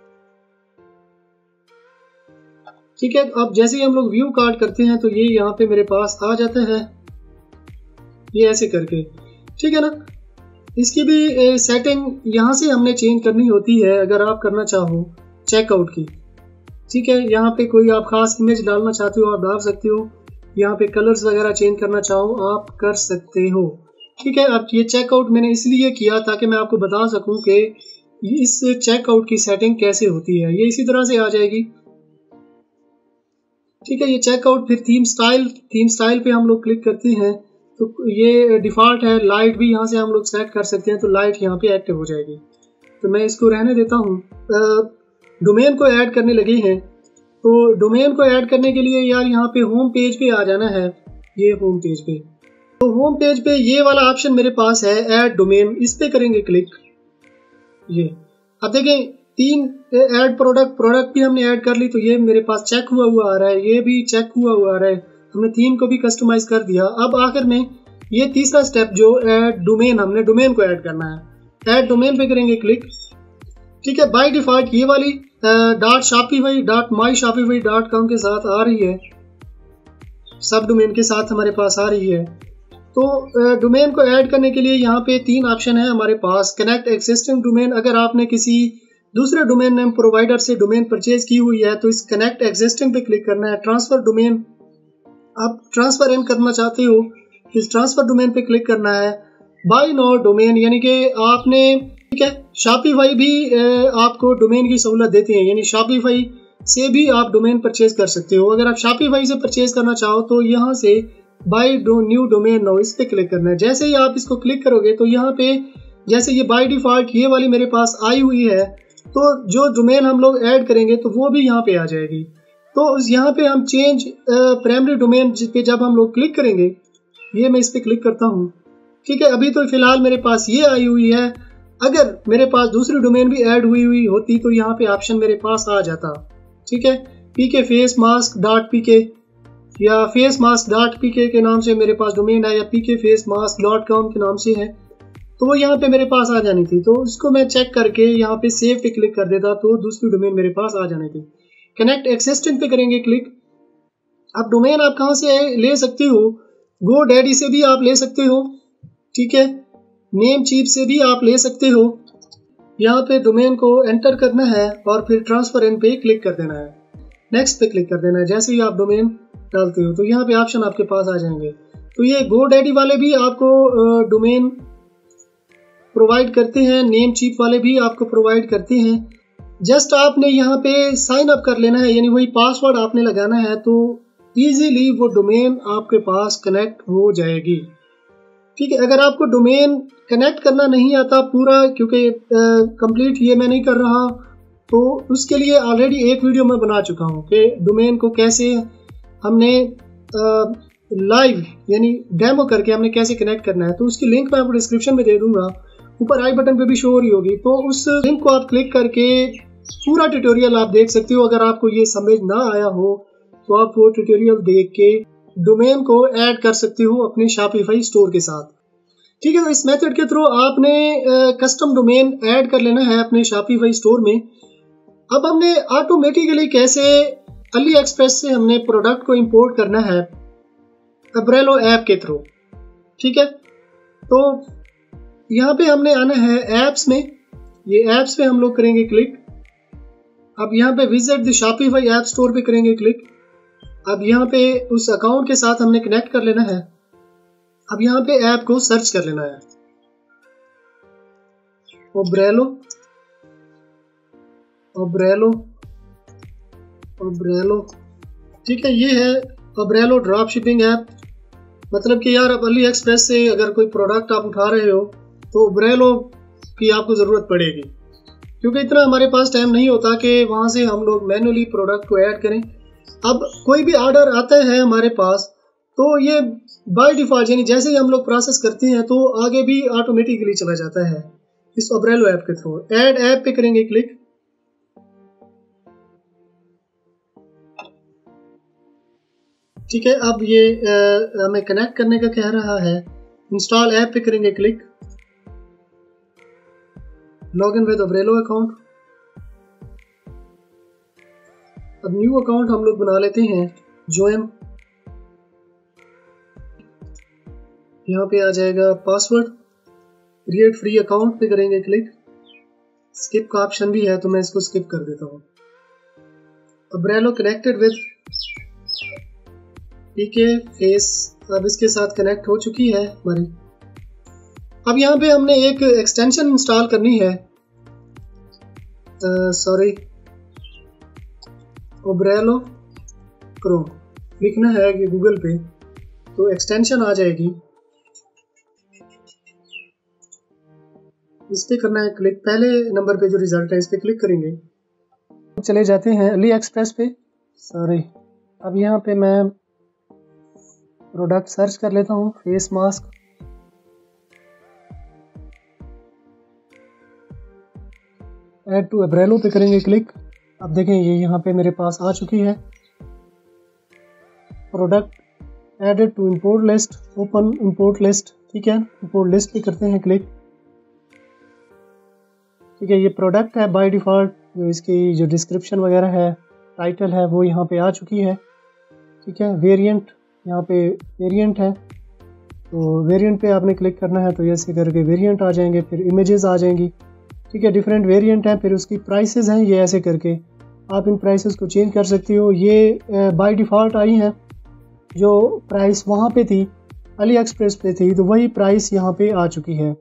ठीक है, अब जैसे ही हम लोग व्यू कार्ट करते हैं तो ये यहाँ पे मेरे पास आ जाता है, ये ऐसे करके। ठीक है ना, इसकी भी सेटिंग यहाँ से हमने चेंज करनी होती है अगर आप करना चाहो चेकआउट की। ठीक है, यहाँ पे कोई आप खास इमेज डालना चाहते हो आप डाल सकते हो, यहाँ पे कलर्स वगैरह चेंज करना चाहो आप कर सकते हो। ठीक है, अब ये चेकआउट मैंने इसलिए किया ताकि मैं आपको बता सकूं कि इस चेकआउट की सेटिंग कैसे होती है। ये इसी तरह से आ जाएगी। ठीक है, ये चेकआउट, फिर थीम स्टाइल पे हम लोग क्लिक करते हैं तो ये डिफ़ॉल्ट है। लाइट भी यहाँ से हम लोग सेलेक्ट कर सकते हैं, तो लाइट यहाँ पे एक्टिव हो जाएगी। तो मैं इसको रहने देता हूँ। डोमेन को ऐड करने लगे हैं, तो डोमेन को ऐड करने के लिए यार यहाँ पे होम पेज पे आ जाना है। ये होम पेज पे, तो होम पेज पे ये वाला ऑप्शन मेरे पास है ऐड डोमेन, इस पे करेंगे क्लिक। ये अब देखें 3 ऐड प्रोडक्ट भी हमने ऐड कर ली, तो ये मेरे पास चेक हुआ आ रहा है, ये भी चेक हुआ आ रहा है। हमने थीम को भी कस्टमाइज कर दिया। अब आखिर में ये तीसरा स्टेप जो ऐड डोमेन, हमने डोमेन को ऐड करना है। ऐड डोमेन पे करेंगे क्लिक। ठीक है, बाय डिफॉल्ट ये वाली .shopify.myshopify.com के साथ आ रही है, सब डोमेन के साथ हमारे पास आ रही है। तो डोमेन को ऐड करने के लिए यहाँ पे 3 ऑप्शन है हमारे पास। कनेक्ट एक्सिस्टिंग डोमेन, अगर आपने किसी दूसरे डोमेन नेम प्रोवाइडर से डोमेन परचेज की हुई है तो इस कनेक्ट एक्सिस्टिंग पे क्लिक करना है। ट्रांसफर डोमेन, आप ट्रांसफर इन करना चाहते हो, इस ट्रांसफर डोमेन पे क्लिक करना है। बाय नाउ डोमेन, यानी कि आपने, ठीक है, शॉपिफाई भी आपको डोमेन की सहूलत देती है, यानी शॉपिफाई से भी आप डोमेन परचेज कर सकते हो। अगर आप शॉपिफाई से परचेज करना चाहो तो यहाँ से बाय न्यू डोमेन नाउ, इस पे क्लिक करना है। जैसे ही आप इसको क्लिक करोगे तो यहाँ पे जैसे ये बाय डिफॉल्ट ये वाली मेरे पास आई हुई है, तो जो डोमेन हम लोग ऐड करेंगे तो वो भी यहाँ पे आ जाएगी। तो यहाँ पे हम चेंज प्राइमरी डोमेन पे जब हम लोग क्लिक करेंगे, ये मैं इस पे क्लिक करता हूँ। ठीक है, अभी तो फिलहाल मेरे पास ये आई हुई है। अगर मेरे पास दूसरी डोमेन भी ऐड हुई होती तो यहाँ पे ऑप्शन मेरे पास आ जाता। ठीक है, pk facemask.pk या facemask.pk के नाम से मेरे पास डोमेन है, या pkfacemask.com के नाम से है, तो वो यहाँ पे मेरे पास आ जानी थी। तो उसको मैं चेक करके यहाँ पे सेव पे क्लिक कर देता तो दूसरी डोमेन मेरे पास आ जानी थी। कनेक्ट एक्सिस्टिंग पे करेंगे क्लिक। अब डोमेन आप कहाँ से ले सकते हो, GoDaddy से भी आप ले सकते हो, ठीक है, नेमचीप से भी आप ले सकते हो। यहाँ पे डोमेन को एंटर करना है और फिर ट्रांसफर इन पे क्लिक कर देना है, नेक्स्ट पे क्लिक कर देना है। जैसे ही आप डोमेन डालते हो तो यहाँ पे ऑप्शन आपके पास आ जाएंगे। तो ये GoDaddy वाले भी आपको डोमेन प्रोवाइड करते हैं, नेमचीप वाले भी आपको प्रोवाइड करते हैं। जस्ट आपने यहाँ पे साइन अप कर लेना है, यानी वही पासवर्ड आपने लगाना है, तो इजीली वो डोमेन आपके पास कनेक्ट हो जाएगी। ठीक है, अगर आपको डोमेन कनेक्ट करना नहीं आता पूरा, क्योंकि कंप्लीट ये मैं नहीं कर रहा, तो उसके लिए ऑलरेडी एक वीडियो मैं बना चुका हूँ कि डोमेन को कैसे हमने लाइव यानी डेमो करके हमने कैसे कनेक्ट करना है। तो उसकी लिंक मैं आपको डिस्क्रिप्शन में दे दूंगा, ऊपर आई बटन पे भी शो हो रही होगी, तो उस लिंक को आप क्लिक करके पूरा ट्यूटोरियल आप देख सकते हो। अगर आपको ये समझ ना आया हो तो आप वो ट्यूटोरियल देख के डोमेन को ऐड कर सकते हो अपने शॉपिफाई स्टोर के साथ। ठीक है, तो इस मेथड के थ्रू आपने कस्टम डोमेन ऐड कर लेना है अपने शॉपिफाई स्टोर में। अब हमने ऑटोमेटिकली कैसे अली एक्सप्रेस से हमने प्रोडक्ट को इंपोर्ट करना है अब्रेलो ऐप के थ्रू। ठीक है, तो यहाँ पे हमने आना है ऐप्स में, ये ऐप्स पे हम लोग करेंगे क्लिक। अब यहाँ पे visit the Shopify app store पे करेंगे क्लिक। अब यहाँ पे उस अकाउंट के साथ हमने कनेक्ट कर लेना है। अब यहाँ पे ऐप को सर्च कर लेना है, ओब्रेलो ओब्रेलो ओब्रेलो। ठीक है, ये है ओब्रेलो ड्रॉप शिपिंग ऐप। मतलब कि यार अब अली एक्सप्रेस से अगर कोई प्रोडक्ट आप उठा रहे हो तो ओब्रेलो की आपको ज़रूरत पड़ेगी, क्योंकि इतना हमारे पास टाइम नहीं होता कि वहाँ से हम लोग मैन्युअली प्रोडक्ट को ऐड करें। अब कोई भी ऑर्डर आता है हमारे पास तो ये बाय डिफ़ॉल्ट यानी जैसे ही हम लोग प्रोसेस करते हैं तो आगे भी ऑटोमेटिकली चला जाता है इस ओब्रेलो ऐप के थ्रू। ऐड ऐप पे करेंगे क्लिक। ठीक है, अब ये हमें कनेक्ट करने का कह रहा है। इंस्टॉल ऐप पे करेंगे click. Login with Oberlo account. अब न्यू अकाउंट हम लोग बना लेते हैं, ज्वाइन। यहाँ पे आ जाएगा पासवर्ड। क्रिएट फ्री अकाउंट पे करेंगे क्लिक। स्किप का ऑप्शन भी है तो मैं इसको स्किप कर देता हूँ। Oberlo connected with PK face, अब इसके साथ कनेक्ट हो चुकी है हमारी। अब यहाँ पे हमने एक एक्सटेंशन इंस्टॉल करनी है, सॉरी अब्रेलो क्रोम लिखना है कि गूगल पे, तो एक्सटेंशन आ जाएगी, इस पे करना है क्लिक। पहले नंबर पे जो रिजल्ट है इस पे क्लिक करेंगे, चले जाते हैं अली एक्सप्रेस पे। सॉरी, अब यहाँ पे मैं प्रोडक्ट सर्च कर लेता हूँ, face mask. Add to Oberlo पे करेंगे क्लिक। अब देखें ये यहाँ पे मेरे पास आ चुकी है। Product added to import list, open import list, ठीक है, इंपोर्ट लिस्ट पे करते हैं क्लिक। ठीक है, ये प्रोडक्ट है बाय डिफ़ॉल्ट, जो इसकी जो डिस्क्रिप्शन वगैरह है, टाइटल है, वो यहाँ पे आ चुकी है। ठीक है, वेरिएंट, यहाँ पे वेरिएंट है, तो वेरिएंट पे आपने क्लिक करना है, तो ऐसे करके वेरिएंट आ जाएंगे, फिर इमेजेस आ जाएंगी। ठीक है, डिफरेंट वेरिएंट हैं, फिर उसकी प्राइसेस हैं, ये ऐसे करके आप इन प्राइसेस को चेंज कर सकते हो। ये बाय डिफ़ॉल्ट आई हैं, जो प्राइस वहाँ पे थी अली एक्सप्रेस पे थी, तो वही प्राइस यहाँ पे आ चुकी है।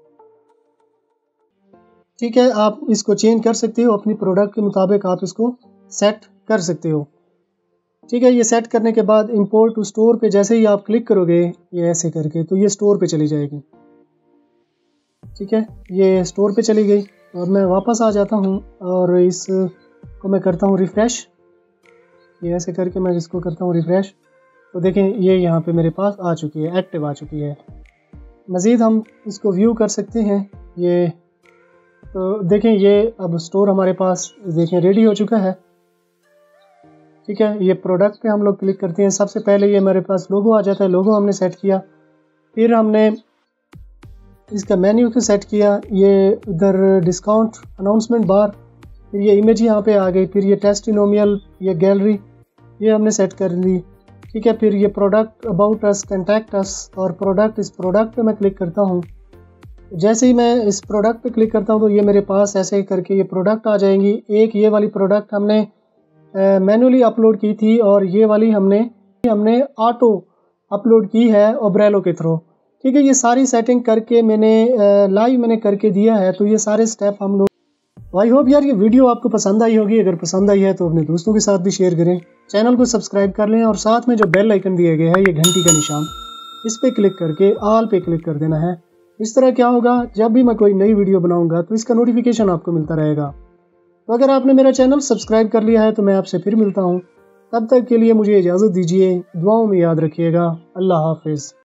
ठीक है, आप इसको चेंज कर सकते हो, अपनी प्रोडक्ट के मुताबिक आप इसको सेट कर सकते हो। ठीक है, ये सेट करने के बाद इंपोर्ट टू स्टोर पे जैसे ही आप क्लिक करोगे, ये ऐसे करके, तो ये स्टोर पे चली जाएगी। ठीक है, ये स्टोर पे चली गई, और मैं वापस आ जाता हूँ और इसको मैं करता हूँ रिफ़्रेश। ये ऐसे करके मैं इसको करता हूँ रिफ़्रेश, तो देखें ये यहाँ पे मेरे पास आ चुकी है, एक्टिव आ चुकी है। मज़ीद हम इसको व्यू कर सकते हैं, ये तो देखें ये अब स्टोर हमारे पास देखें रेडी हो चुका है। ठीक है, ये प्रोडक्ट पे हम लोग क्लिक करते हैं। सबसे पहले ये मेरे पास लोगो आ जाता है, लोगो हमने सेट किया, फिर हमने इसका मेन्यू को सेट किया, ये उधर डिस्काउंट अनाउंसमेंट बार, फिर ये इमेज यहाँ पे आ गई, फिर ये टेस्टिमोनियल, ये गैलरी, ये हमने सेट कर ली। ठीक है, फिर ये product about us, contact us, और प्रोडक्ट, इस प्रोडक्ट पे मैं क्लिक करता हूँ। जैसे ही मैं इस प्रोडक्ट पे क्लिक करता हूँ, तो ये मेरे पास ऐसे करके ये प्रोडक्ट आ जाएंगी। एक ये वाली प्रोडक्ट हमने मैनुअली अपलोड की थी, और ये वाली हमने ऑटो अपलोड की है अब्रेलो के थ्रू। ठीक है, ये सारी सेटिंग करके मैंने लाइव मैंने करके दिया है, तो ये सारे स्टेप हम लोग। आई होप यार ये वीडियो आपको पसंद आई होगी। अगर पसंद आई है तो अपने दोस्तों के साथ भी शेयर करें, चैनल को सब्सक्राइब कर लें, और साथ में जो बेल आइकन दिया गया है, ये घंटी का निशान, इस पर क्लिक करके ऑल पे क्लिक कर देना है। इस तरह क्या होगा, जब भी मैं कोई नई वीडियो बनाऊंगा तो इसका नोटिफिकेशन आपको मिलता रहेगा। तो अगर आपने मेरा चैनल सब्सक्राइब कर लिया है तो मैं आपसे फिर मिलता हूँ, तब तक के लिए मुझे इजाज़त दीजिए, दुआओं में याद रखिएगा। अल्लाह हाफिज़।